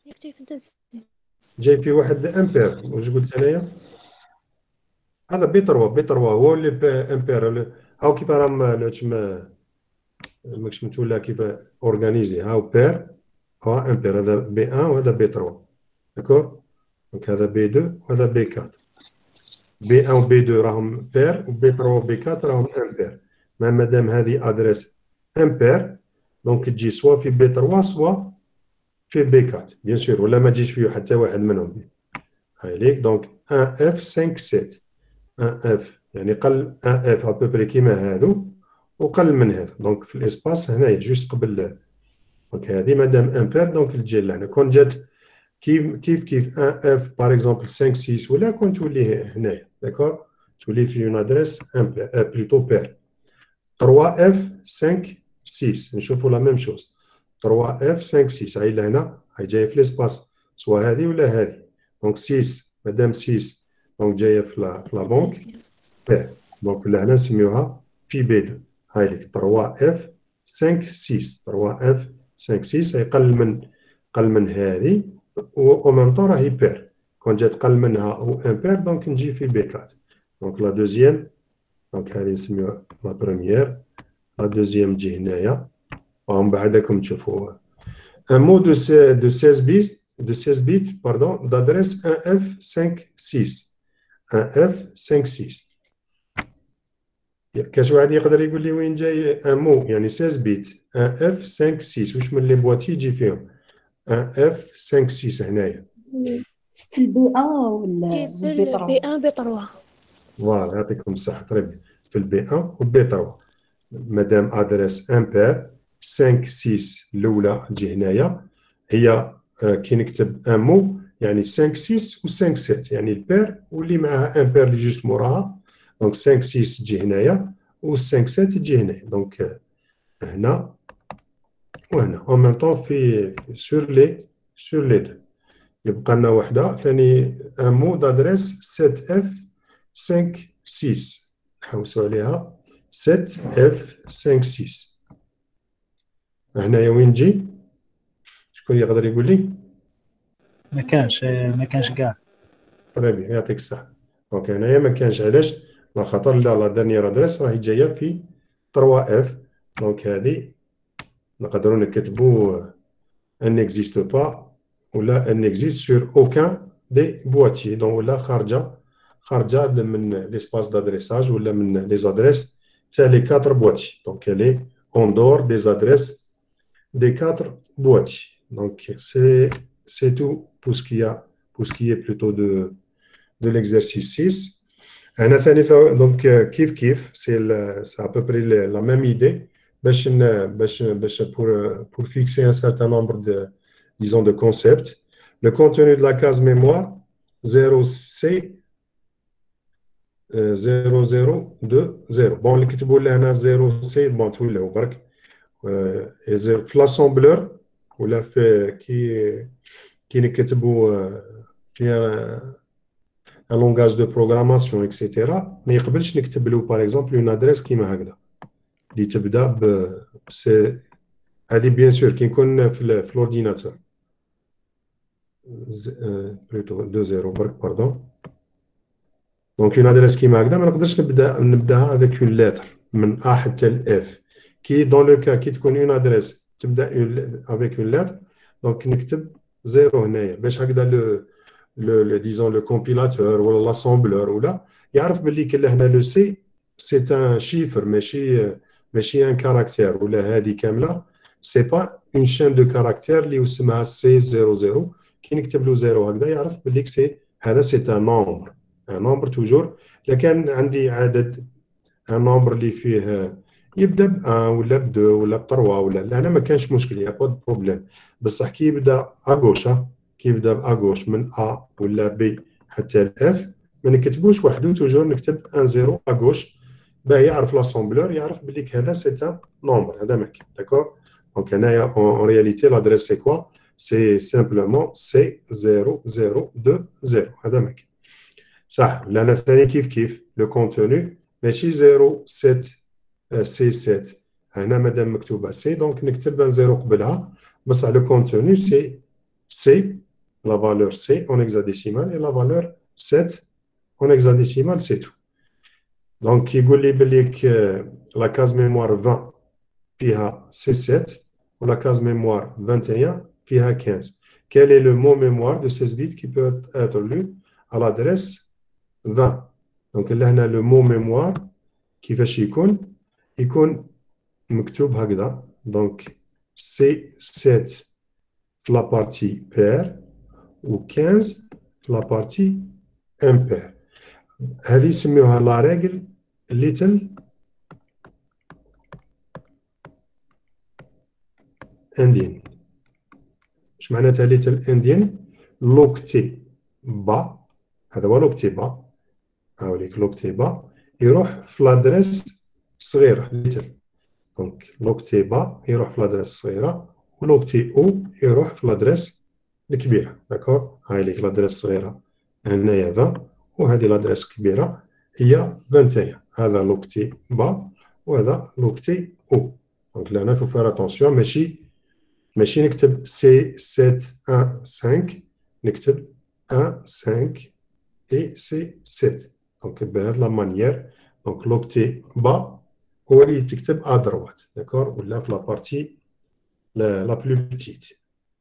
جاي في واحد امبير. واش قلت انايا؟ هذا بي trois بي trois هو اللي امبير. هاو كيف راهم تما ماكش متولى كيف اورغانيزي. هاو بير هو امبير. هذا بي واحد وهذا بي trois. داكور. دونك هذا بي deux وهذا بي quatre. بي واحد و بي deux راهم بير وبي trois و بي quatre راهم امبير. ما مادام هذه ادريس امبير دونك تجي سوا في بي trois سوا في بي quatre بيان سور ولا ما تجيش فيه حتى واحد منهم. هاي ليك. دونك un F cinq sept un F يعني قل un F à peu près كيما هادو وقل من هذا. دونك في الاسباس هنايا جوست قبل. دونك هذه مادام امبير دونك تجي لهنا. كون جات كيف كيف كيف un F par exemple cinq six ولا كون تولي هنايا. داكور. تولي في اون ادريس امبير بلوتو بير. trois F cinq six نشوفوا لا ميم شوز. trois F cinq six هاي لهنا هاي جايه في الاسباس سواء هذه ولا هذه. دونك six مادام six دونك جايه في لا في لا بونك بير. دونك لهنا نسميوها في بي deux. هاي ليك trois F cinq six trois F cinq six هي قل من قل من هذه و ميم طون راهي بير. كون جات قل منها او امبير دونك نجي في بي quatre. دونك لا دوزيام دونك هذه نسميوها لا بروميير. لا دوزيام تجي هنايا ومن بعد راكم تشوفوا un mot de de seize bits de seize bits pardon d'adresse un F cinq six un F cinq six. كاش واحد يقدر يقول لي وين جاي ان مو يعني seize bits un F cinq six واش من لي بواتي يجي فيهم un F cinq six هنايا في البي A ولا في البي واحد بي trois. فوالا يعطيكم الصحة. طيب في البي واحد وبي trois مادام ادريس امبير cinq six الاولى تجي هنايا هي كي نكتب ان مو يعني cinq six و cinq sept يعني البير واللي معاها امبير اللي جوست موراها. دونك cinq six تجي هنايا و cinq sept تجي هنايا. دونك هنا وهنا اون ميم طون في سور لي سور لي دو. يبقى لنا وحده ثاني ان مو دادريس sept F cinq six نحوسو عليها sept F cinq six. هنايا وين تجي؟ شكون يقدر يقول لي؟ ما كانش ما كانش كاع. طيب يعطيك الصحة. دونك هنايا ما كانش. علاش؟ لا خاطر لا لا دانيير ادريس راهي جايه في trois F. دونك هذه نقدروا نكتبوا ان نيكزيست با ou là, elle n'existe sur aucun des boîtiers. Donc, là, kharja, kharja de l'espace d'adressage ou là, les adresses, c'est les quatre boîtiers. Donc, elle est en dehors des adresses des quatre boîtiers. Donc, c'est tout pour ce qui a, pour ce qui est plutôt de, de l'exercice six. Donc, kif kif, c'est à peu près la même idée. Pour, pour fixer un certain nombre de, disons, de concepts. Le contenu de la case mémoire, zéro C, zéro zéro deux zéro. Bon, le كتبوا لنا zéro C, bon, تولوا برك. في l'assembleur, ولا في كي كي نكتبوا في un langage de programmation, et cetera. ما يقبلش نكتب له, par exemple, une adresse كيما هكذا. اللي تبدا ب سي هذه بيان سور كي نكون في في l'ordinateur. plutôt deux zéro برك pardon. Donc une adresse كيما هكذا ما نقدرش نبدا نبداها avec une lettre من A حتى ل F. كي dans le cas كي تكون une adresse تبدا avec une lettre donc نكتب زيرو هنايا باش هكذا le le, le disons le compilateur ou l'assembleur ou là يعرف باللي كل هنا le C c'est un chiffre ماشي ماشي un caractère ولا هذه كامله c'est pas une chaîne de caractères اللي اسمها C zéro zéro كي نكتب له زيرو هكذا يعرف باللي سي هذا c'est un nombre un nombre toujours لكن عندي عدد un nombre اللي فيه يبدا ب واحد ولا ب اثنين ولا ب ثلاثة ولا لا ما كانش مشكل يا با بروبليم بصح كي يبدا اغوش كي يبدا باغوش من A ولا B حتى ل F ما نكتبوش وحده توجور نكتب واحد زيرو اغوش باه يعرف لاسامبلور يعرف بلي هذا سي ان نومبر هذا ما كاين داكور دونك هنايا اون رياليتي لادريس سي كوا سي سامبلومون سي زيرو زيرو دو زيرو هذا ما كاين صح لان الثاني كيف كيف لو كونتوني ماشي زيرو سبعة سي سبعة هنا مادام مكتوبه سي دونك نكتب ان زيرو قبلها بصح لو كونتوني سي سي لا فالور سي اون هكزاديسيمال اي لا فالور سبعة اون هكزاديسيمال سي تو دونك يقول لي بليك لا كاز ميموار عشرين فيها سي سبعة ولا كاز ميموار واحد وعشرين فيها خمسة. Quel est le mot mémoire de seize bits qui peut être lu à l'adresse vingt? Donc là هنا le mot mémoire كيفاش يكون يكون مكتوب هكذا دونك سي سبعة في لا بارتي بير و خمسة في لا بارتي امبير. هذه يسميوها لا ريغل ليتل اندين. اش معناتها ليتل اندين؟ لوكتي با هذا هو لوكتي با هاوليك لوكتي با يروح في لادريس صغيره ليتل دونك لوكتي با يروح في لادريس صغيره ولوكتي او يروح في لادريس الكبيره داكور هاي ليك لادريس صغيره هنايا عشرين وهذه لادريس كبيره هي واحد وعشرين هذا لوكتي با وهذا لوكتي او دونك لا نفو فير اتونسيون ماشي ماشي نكتب سي سبعة واحد خمسة نكتب واحد خمسة et c'est sept. Donc, بهذه la manière, donc l'octet bas هو اللي تكتب à droite, d'accord? Ou là, la partie la, la plus petite.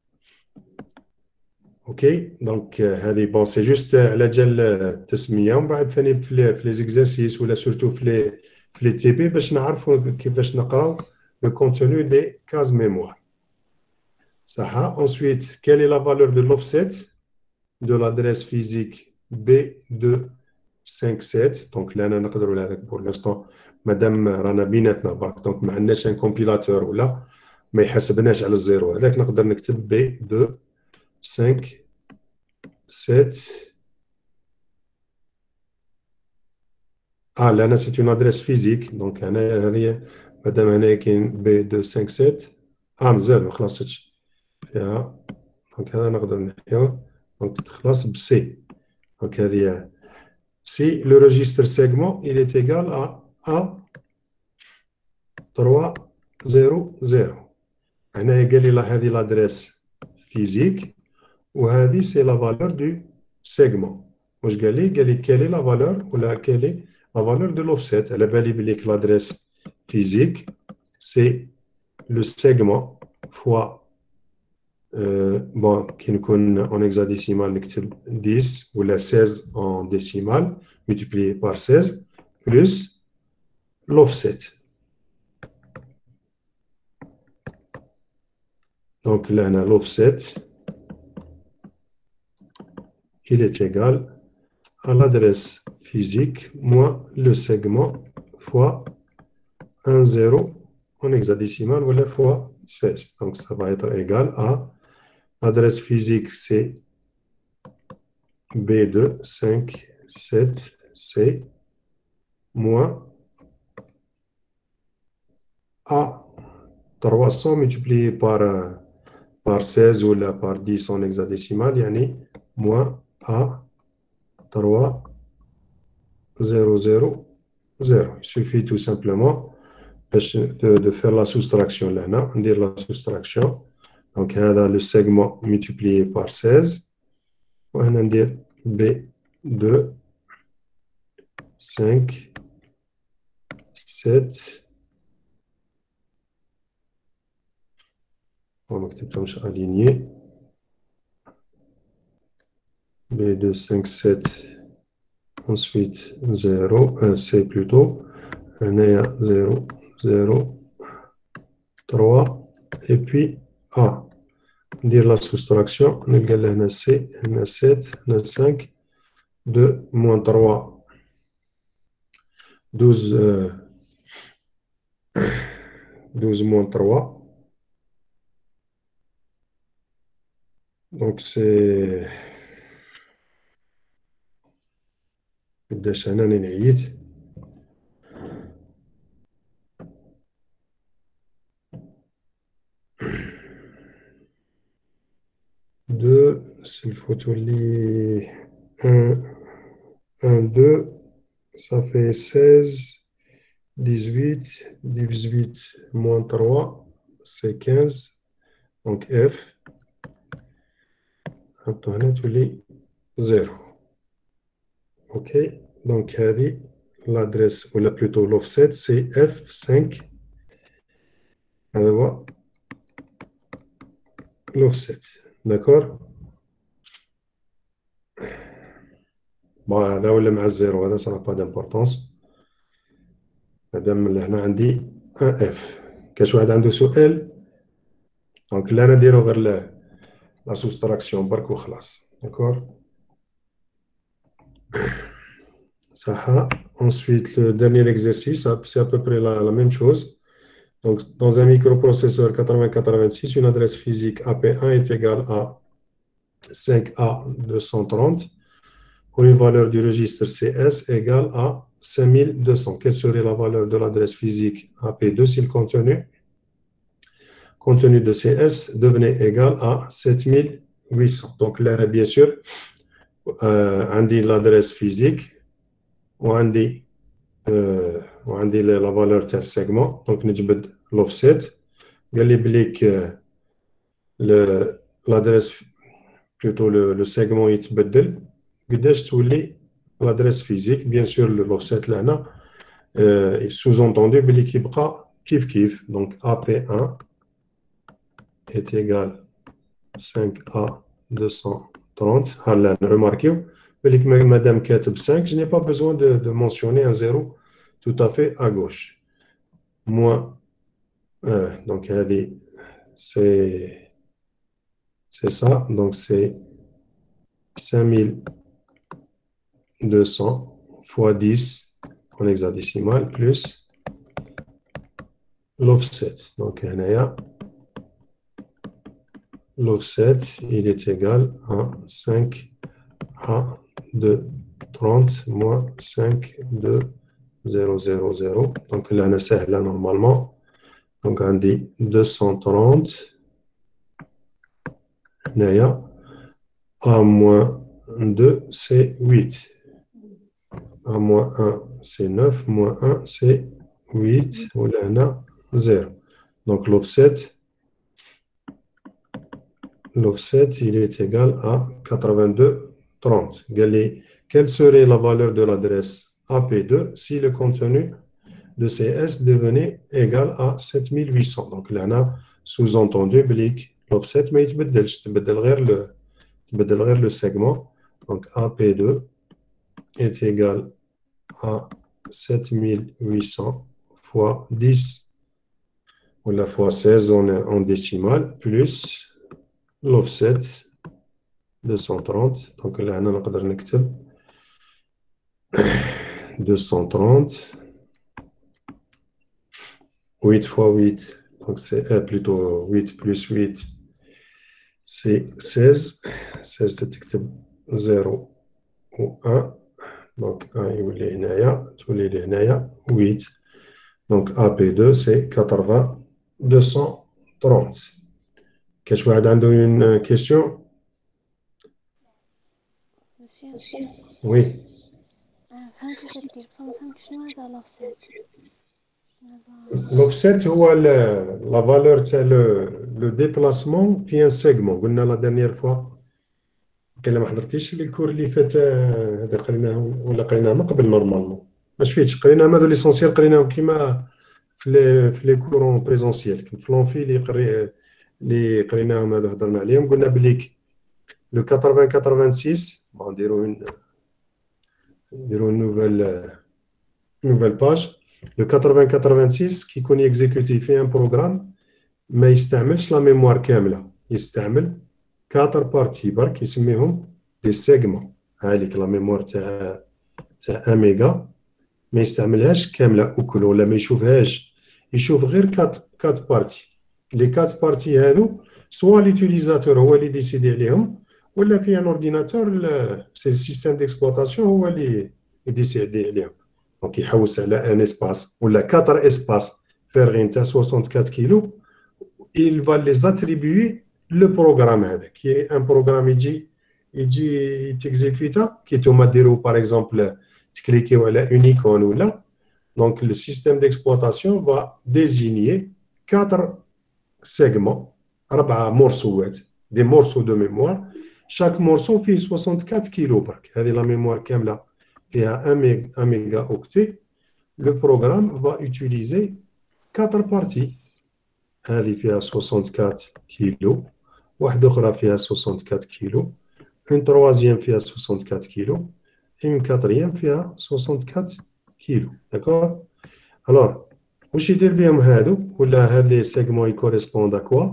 Ok, donc هذه bon, c'est juste على جال التسمية ومن بعد ثاني في les exercices ولا surtout في les في les T P باش نعرفوا كيفاش نقراو le contenu des cases mémoire. Ça, ensuite, quelle est la valeur de l'offset de l'adresse physique B deux cinq sept donc là نقدروا لهذاك pour l'instant مادام رانا بيناتنا برك دونك ما عندناش ان كومبيلاتور ولا ما يحسبناش على الزيرو هذاك نقدر نكتب B deux cinq sept اه لأن c'est une adresse physique donc هنا هذه مادام هنا كاين B deux cinq sept اه مازال ما خلصتش فيها دونك هذا نقدر نحيوه دونك تخلص بسي دونك هذه si le registre segment il est égal à A trois zéro zéro هنا قال لي هذه l'adresse physique وهذه c'est la valeur du segment واش قال لي قال لي quelle est la valeur ولا quelle est la valeur de l'offset على بالي بلي l'adresse physique c'est le segment fois euh, bon, qui nous en hexadécimal, dix ou la seize en décimal, multiplié par seize, plus l'offset. Donc là, on a l'offset, il est égal à l'adresse physique moins le segment fois un zéro en hexadécimal ou la fois seize. Donc ça va être égal à l'adresse physique, c'est B deux, cinq, sept, C moins A trois cents multiplié par, par seize ou là, par dix en hexadécimal, yani moins A trois zéro zéro zéro. Il suffit tout simplement de, de faire la soustraction là, on dit la soustraction. Donc, il y a le segment multiplié par seize. On va dire B deux, cinq, sept. On va aligner. B deux, cinq, sept. Ensuite, zéro, un C plutôt. On est à zéro, zéro, trois. Et puis A. Dire la soustraction. On a C, on a sept, on a cinq. deux moins trois. douze, euh, douze moins trois. Donc c'est قداش انا نعيد deux s'il faut تولي un, un, deux, ça fait seize, dix-huit, dix-huit moins trois, c'est quinze, donc F, هنا تولي zéro. Ok, donc l'adresse, ou plutôt l'offset, c'est F cinq. Alors, l'offset, d'accord? Bon, là où le zéro, ça n'a pas d'importance. Madame, là, on a un F. Qu'est-ce que vous avez سؤال? Donc là, on a dit la, la soustraction, barco khlas. D'accord? Ça, ensuite, le dernier exercice, c'est à peu près la, la même chose. Donc, dans un microprocesseur quatre-vingts quatre-vingt-six, une adresse physique A P un est égale à cinq A deux cent trente pour une valeur du registre C S égale à cinq mille deux cents. Quelle serait la valeur de l'adresse physique A P deux si le contenu, contenu de C S devenait égal à sept mille huit cents? Donc là, bien sûr, euh, on dit l'adresse physique, on dit, euh, on dit la valeur de segment. Donc, on dit l'offset. Il y a l'adresse, plutôt le, le segment est بدل. قداش تولي l'adresse physique, bien sûr l'offset là, euh, sous-entendu بلي كيبقى كيف كيف. Donc A P un est égal à cinq A deux cent trente. هلا remarquez بلي madame كاتب cinq, je n'ai pas besoin de, de mentionner un zéro tout à fait à gauche. Moins euh, donc c'est c'est ça, donc c'est cinq mille deux cents fois dix en hexadécimal plus l'offset. Donc, l'offset, il est égal à cinq A deux trente moins cinq deux zéro zéro zéro. Donc, là, on essaie là normalement. Donc, on dit deux cent trente. A moins deux, c'est huit. A moins un, c'est neuf. Moins un, c'est huit. Ou là, on a zéro. Donc, l'offset, l'offset, il est égal à quatre-vingt-deux trente. Quelle serait la valeur de l'adresse A P deux si le contenu de C S devenait égal à sept mille huit cents? Donc, là, on a sous-entendu, l'offset ما يتبدلش تبدل غير le تبدل غير le segment. Donc A P deux est égal à sept mille huit cents fois dix ou la fois seize en, en décimale plus l'offset deux cent trente. Donc là on نقدر نكتب deux cent trente huit fois huit, donc c'est euh, plutôt huit plus huit, c'est seize. seize c'est zéro ou un, donc un يولي هنايا تولي لي هنايا huit. Donc A P deux c'est quatre-vingts deux cent trente. كاش واحد عنده une question? Monsieur, Oui. فهمت واش دير بصح ما فهمتش شنو هذا لوفسيت. L'offset هو la valeur تاع le déplacement في un segment. قلنا la dernière fois قيلا ما حضرتيش الكور اللي فات هذا قريناه ولا قريناه من قبل نورمالمون ماش فيتش قريناه هذو ليسونسيال قريناهم كيما في لي في لي كورون بريزونسيال في لونفي اللي قري اللي قريناهم هذو هضرنا عليهم قلنا بليك لو quatre-vingts quatre-vingt-six bon نديرو نديرو نوفيل نوفيل باج. Le quatre-vingts quatre-vingt-six qui يكون exécuté في un programme ما يستعملش la mémoire كاملة يستعمل quatre parties برك يسميهم des segments. هذيك la mémoire تاع تاع un méga ما يستعملهاش كاملة أكل ولا ما يشوفهاش يشوف غير quatre quatre parties. les quatre parties هذو soit l'utilisateur هو اللي ديسيدي عليهم ولا في un ordinateur c'est le système d'exploitation هو اللي يديسيدي عليهم. Donc, il y a un espace, ou la quatre espaces, faire soixante-quatre kilos, il va les attribuer le programme, qui est un programme, il dit, il dit, il t'exécute, qui est, par exemple, tu cliques sur une icône ou là. Donc, le système d'exploitation va désigner quatre segments, quatre morceaux, des morceaux de mémoire. Chaque morceau fait soixante-quatre kilos. C'est la mémoire qui est là. Il y a un mégaoctet, le programme va utiliser quatre parties. Elle fait soixante-quatre kilos, une fait soixante-quatre kilos, une troisième fait soixante-quatre kilos, et une quatrième fait soixante-quatre kilos. D'accord? Alors, où je dis bien que les segments correspondent à quoi?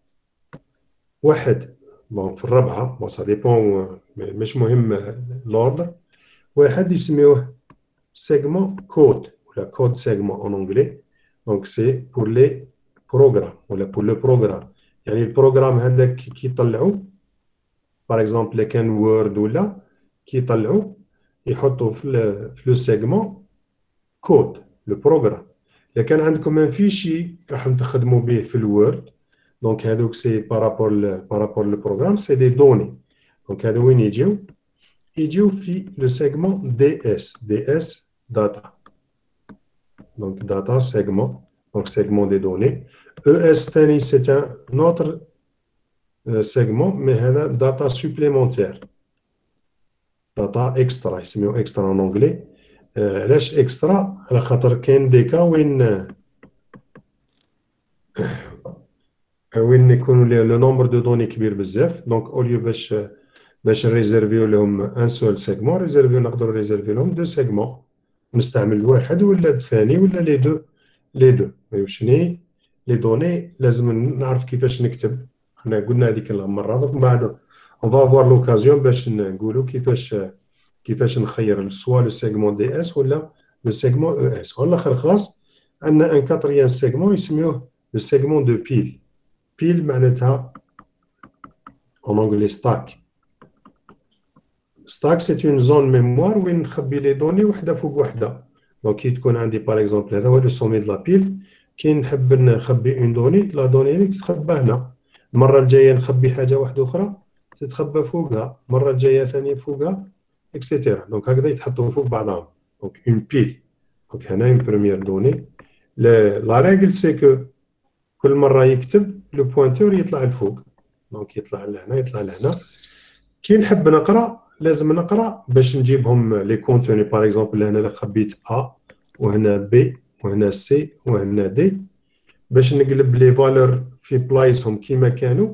واحد, bon, bon, ça dépend, mais مش مهم l'ordre. واحد يسميوه segment code ou la code segment en anglais. Donc c'est pour les programmes ou pour le programme. يعني البروغرام هذاك كي يطلعوا par exemple les كان word ولا كي يطلعوا يحطوا في في لو segment code le programme. إذا كان عندكم un fichier راح تخدموا به في الوورد donc هذوك c'est par rapport par rapport le programme c'est des données. Donc هذو وين يجيو يجيو في le segment D S. D S data. Donc data segment, donc segment des données. E S ثاني c'est un autre euh, segment mais هذا data supplémentaire. Data extra يسميو extra en anglais. علاش euh, extra على خاطر كاين دي كا وين وين يكونوا لو نومبر دو دوني كبير بزاف دونك اوليو باش باش نريزيرفيو لهم ان سول سيغمون ريزيرفيو نقدروا ريزيرفيو لهم دو سيغمون نستعمل واحد ولا الثاني ولا لي دو لي دو وشني لي دوني لازم نعرف كيفاش نكتب. حنا قلنا هذيك المره من بعد اون فا افوار لوكازيون باش نقولوا كيفاش كيفاش نخير سوا لو سيغمون دي اس ولا لو سيغمون او اس. والاخر خلاص عندنا ان كاتريام سيغمون يسميوه لو سيغمون دو بيل. بيل معناتها en anglais stack. Stack c'est une zone mémoire وين نخبي لي دوني وحده فوق وحده. دونك كي تكون عندي باغ اكزومبل هذا هو لو سومي دو لا بيل كي نحب نخبي اون دوني لا دوني اللي تتخبى هنا المره الجايه نخبي حاجه واحده اخرى تتخبى فوقها المره الجايه ثاني فوقها اكسيتيرا. دونك هكذا يتحطوا فوق بعضهم. دونك اون بيل. دونك هنا اون بروميير دوني. لا ريغل سي كو كل مره يكتب لو بوينتور يطلع الفوق. دونك يطلع لهنا يطلع لهنا. كي نحب نقرا لازم نقرا باش نجيبهم لي كونتوني باغ اكزومبل هنا خبيت ا وهنا بي وهنا سي وهنا دي باش نقلب لي فالور في بلايصهم كيما كانوا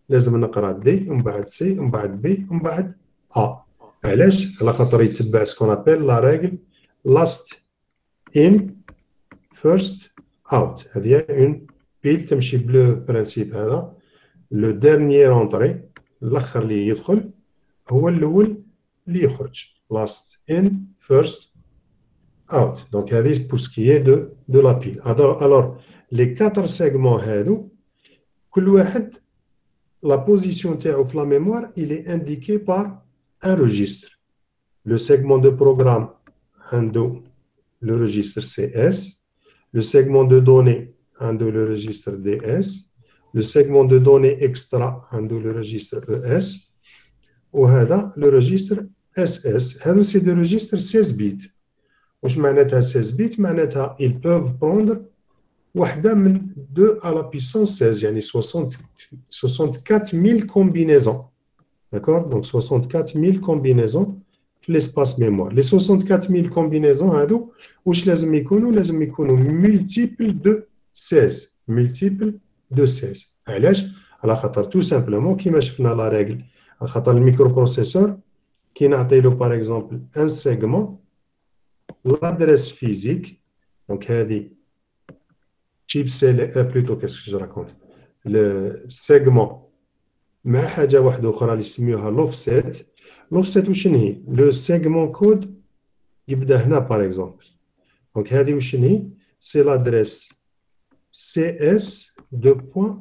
لازم نقرا دي ومن بعد سي ومن بعد بي ومن بعد ا. علاش؟ على خاطر يتبع سكون ابل لا ريغل لاست ان فيرست اوت. هذه اون بيل تمشي بلو برانسيب هذا. لو ديرنيير اونطري، الاخر اللي يدخل هو الاول اللي يخرج. لاست ان فيرست اوت. دونك هذه بور سكي دو دو لا بيل. الور لي كاتر سيغمون هادو كل واحد la position تاعو في la mémoire il est indiqué par un registre. Le segment de programme عنده le registre C S, le segment de données عنده le registre D S, le segment de données extra عنده le registre E S, وهذا le registre S S. هذو c'est des registres seize bits. واش معناتها seize bits؟ معناتها ils peuvent prendre واحدة من deux à la puissance seize, يعني soixante-quatre mille combinaisons. D'accord? Donc soixante-quatre mille combinaisons في l'espace mémoire. Les soixante-quatre mille combinaisons هادو واش لازم يكونوا؟ لازم يكونوا multiple de seize. multiple de seize. علاش؟ على خاطر tout simplement كيما شفنا لا ريغل، على خاطر الميكرو بروسيسور كي نعطيلو باغ اكزومبل ان سيغمون l'adresse physique. Donc هذه chip c'est plutôt qu'est-ce que je raconte le segment مع حاجه واحده اخرى اللي يسميوها l'offset. l'offset واش هي؟ لو سيغمون كود يبدا هنا باغ اكزومبل. دونك هذه واش هي؟ سي l'adresse C S de point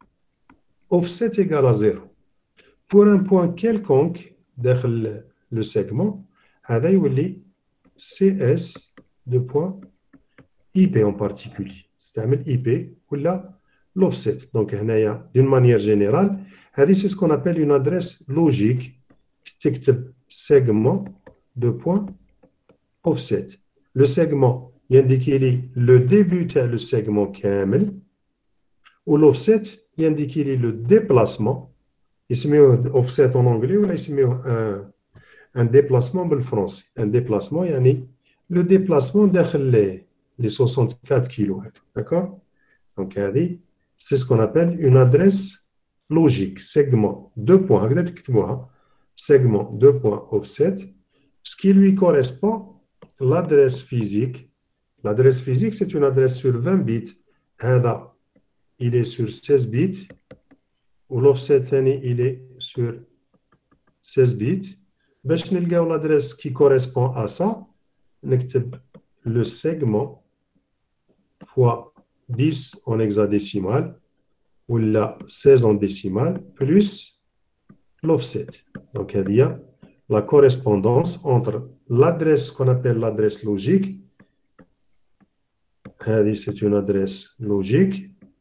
offset égale à zéro. pour un point quelconque داخل le segment هذا يولي C S de point I P en particulier. استعمل I P ولا l'offset. Donc هنايا d'une manière générale هذه c'est ce qu'on appelle une adresse logique. تكتب segment de point offset. Le segment ينديكي لي le début تاع le segment كامل، و l'offset ينديكي لي le déplacement. يسميوه offset en anglais ولا يسميوه un un déplacement بالفرنسي. un déplacement يعني le déplacement داخل les les soixante-quatre kilos. D'accord? Donc, c'est ce qu'on appelle une adresse logique. Segment deux points. Segment deux points offset. Ce qui lui correspond, l'adresse physique. L'adresse physique, c'est une adresse sur vingt bits. Il est sur seize bits. Ou l'offset, il est sur seize bits. L'adresse qui correspond à ça, le segment fois dix en hexadécimal ou la seize en décimal plus l'offset. Donc il y a la correspondance entre l'adresse qu'on appelle l'adresse logique. C'est une adresse logique.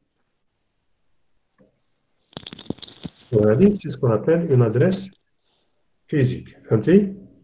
C'est ce qu'on appelle une adresse physique. فهمتي؟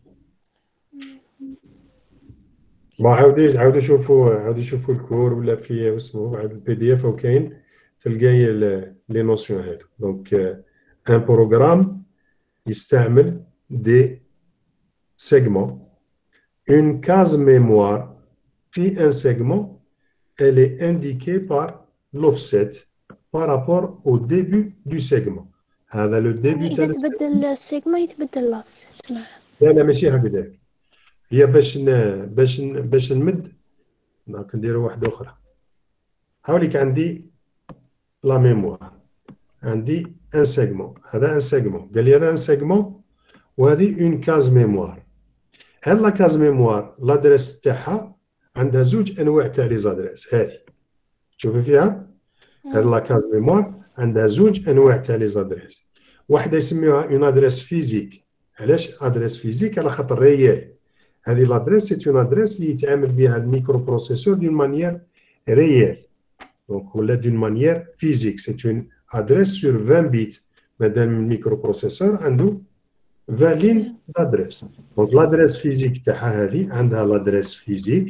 ما عاودي عاودوا شوفوا عاودوا شوفوا الكور ولا في اسمه واحد البي دي اف وكاين تلقاي لي نوسيون هادو. دونك ان بروغرام يستعمل دي سيغمون. اون كاز ميموار في ان سيغمون elle est indiquée par l'offset par rapport au début du segment. هذا لو ديبي إذا تبدل السيغما يتبدل الأوفست معاه. لا لا ماشي هكذاك. هي باش ن... باش ن... باش نمد دونك نديرو واحدة أخرى. هاوليك عندي لا ميموار، عندي ان سيغمون. هذا ان سيغمون، قال لي هذا ان سيغمون وهذه اون كاز ميموار. هاد لا كاز ميموار لادريس تاعها عندها زوج انواع تاع لي زادريس. هذه تشوفي فيها هاد لا كاز ميموار عندها زوج انواع تاع لي زادريس. واحدة يسميوها اون ادريس فيزيك. علاش ادريس فيزيك؟ على خاطر ريال. هذه l'adresse c'est une adresse اللي يتعامل بها الميكرو بروسيسور d'une manière réelle. Donc ولا d'une manière physique. C'est une adresse sur vingt bits. مادام الميكرو بروسيسور عنده vingt lignes d'adresse. Donc l'adresse physique تاعها هذه عندها l'adresse physique.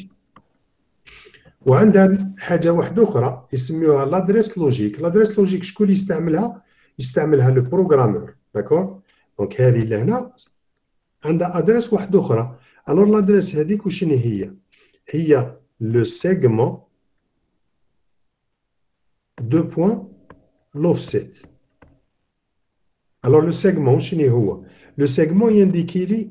وعندها حاجة واحدة أخرى يسميوها l'adresse logique. l'adresse logique شكون يستعملها؟ يستعملها لو بروغرامور. داكور؟ دونك هذه اللي هنا عندها ادريس واحدة أخرى. Alors l'adresse هذيك وشنو هي؟ هي le segment deux points l'offset. Alors, le segment, شنو هو? Le segment ينديكي لي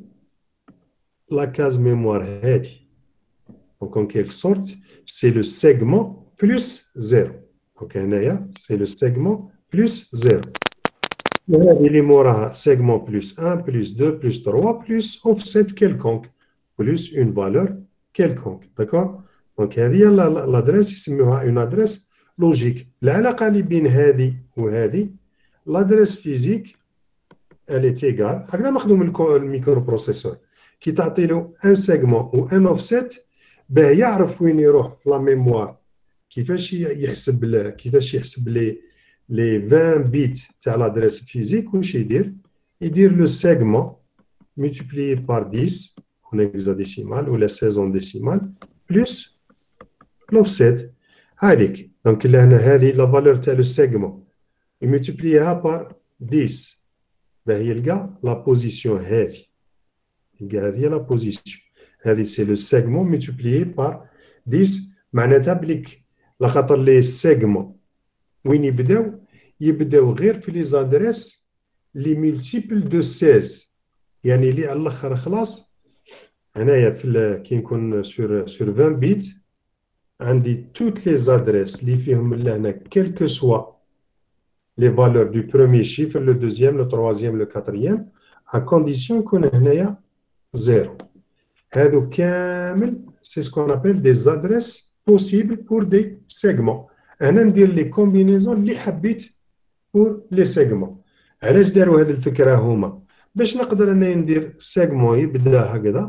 la case mémoire هذه. Donc, en quelque sorte, c'est le segment plus zéro. Donc, هنايا, c'est le segment plus zéro. وهذه اللي موراها segment plus un, plus deux, plus trois, plus offset quelconque, plus une valeur quelconque. D'accord? Donc, هذه هي l'adresse يسموها une adresse logique. العلاقة اللي بين هذه وهذه, l'adresse physique, elle est égale. هكذا مخدوم الميكروبروسيسور. كي تعطي له un segment ou un offset, باه يعرف وين يروح في لا ميموار كيفاش يحسب ل... كيفاش يحسب لي لي vingt بيت تاع لادريس فيزيك. واش يدير؟ يدير لو سيغمون multiplié par dix en hexadécimal ou la seize en décimal plus l'offset. هذيك دونك لهنا هذه لا فالور تاع لو سيغمون يملتيبليها par dix باه يلقى لا بوزيسيون هذه. يلقى هذه هي لا بوزيسيون. هذه سي لو سيغمون multiplié par dix. معناتها بليك لخاطر لي سيغمون وين يبداو؟ يبداو غير في لي زادريس لي مولتيبل دو seize، يعني اللي على الاخر خلاص. هنايا في كي نكون سور سور vingt بيت عندي توت لي زادريس اللي فيهم لهنا كيل كو سوا لي فالور دو بروميير شيفر، لو دوزيام، لو تروازيام، لو كاتريام، ا كونديسيون يكون هنايا زيرو. هادو كامل سي سكون ابل دي زادريس بوسيبل بور دي سيغمون. هنا ندير لي كومبينيزون اللي حبيت بور لي سيغمون. علاش داروا هذه الفكره هما؟ باش نقدر انا ندير سيغمون يبدا هكذا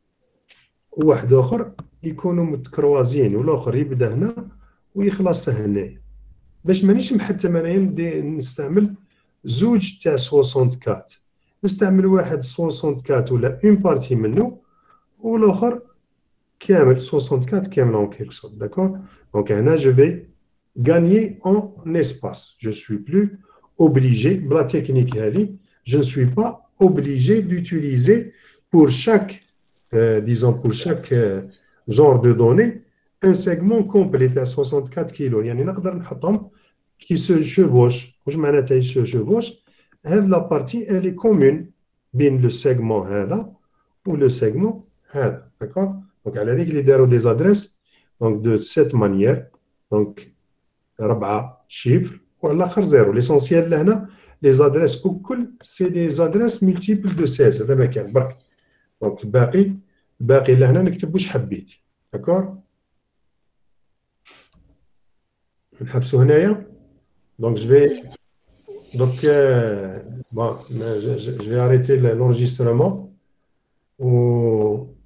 وواحد اخر يكونوا متكروازين، والاخر يبدا هنا ويخلص هنا، باش مانيش محتم انايا نستعمل زوج تاع أربعة وستين. نستعمل واحد أربعة وستين ولا اون بارتي منه، والاخر كامل أربعة وستين كامل en quelque sorte. D'accord? Donc هنا je vais gagner en espace. Je suis plus obligé, la technique هذه, je ne suis pas obligé d'utiliser pour chaque, euh, disons pour chaque euh, genre de données un segment complet à soixante-quatre kilos. يعني نقدر نحطهم qui se chevauchent. واش معناتها se chevauchent؟ هذه la partie elle est commune بين le segment هذا ou le segment هذا. D'accord? Donc على هذيك اللي داروا des adresses donc de cette manière. Donc ربعة شيفر والاخر زيرو. ليسونسيال لهنا لي زادريس الكل سي دي زادريس ملتيبل دو seize. هذا ما كان برك. دونك الباقي الباقي لهنا نكتب واش حبيت. داكور؟ نحبسو هنايا. دونك جو في دونك بون جو في اريتي لونجسترمون و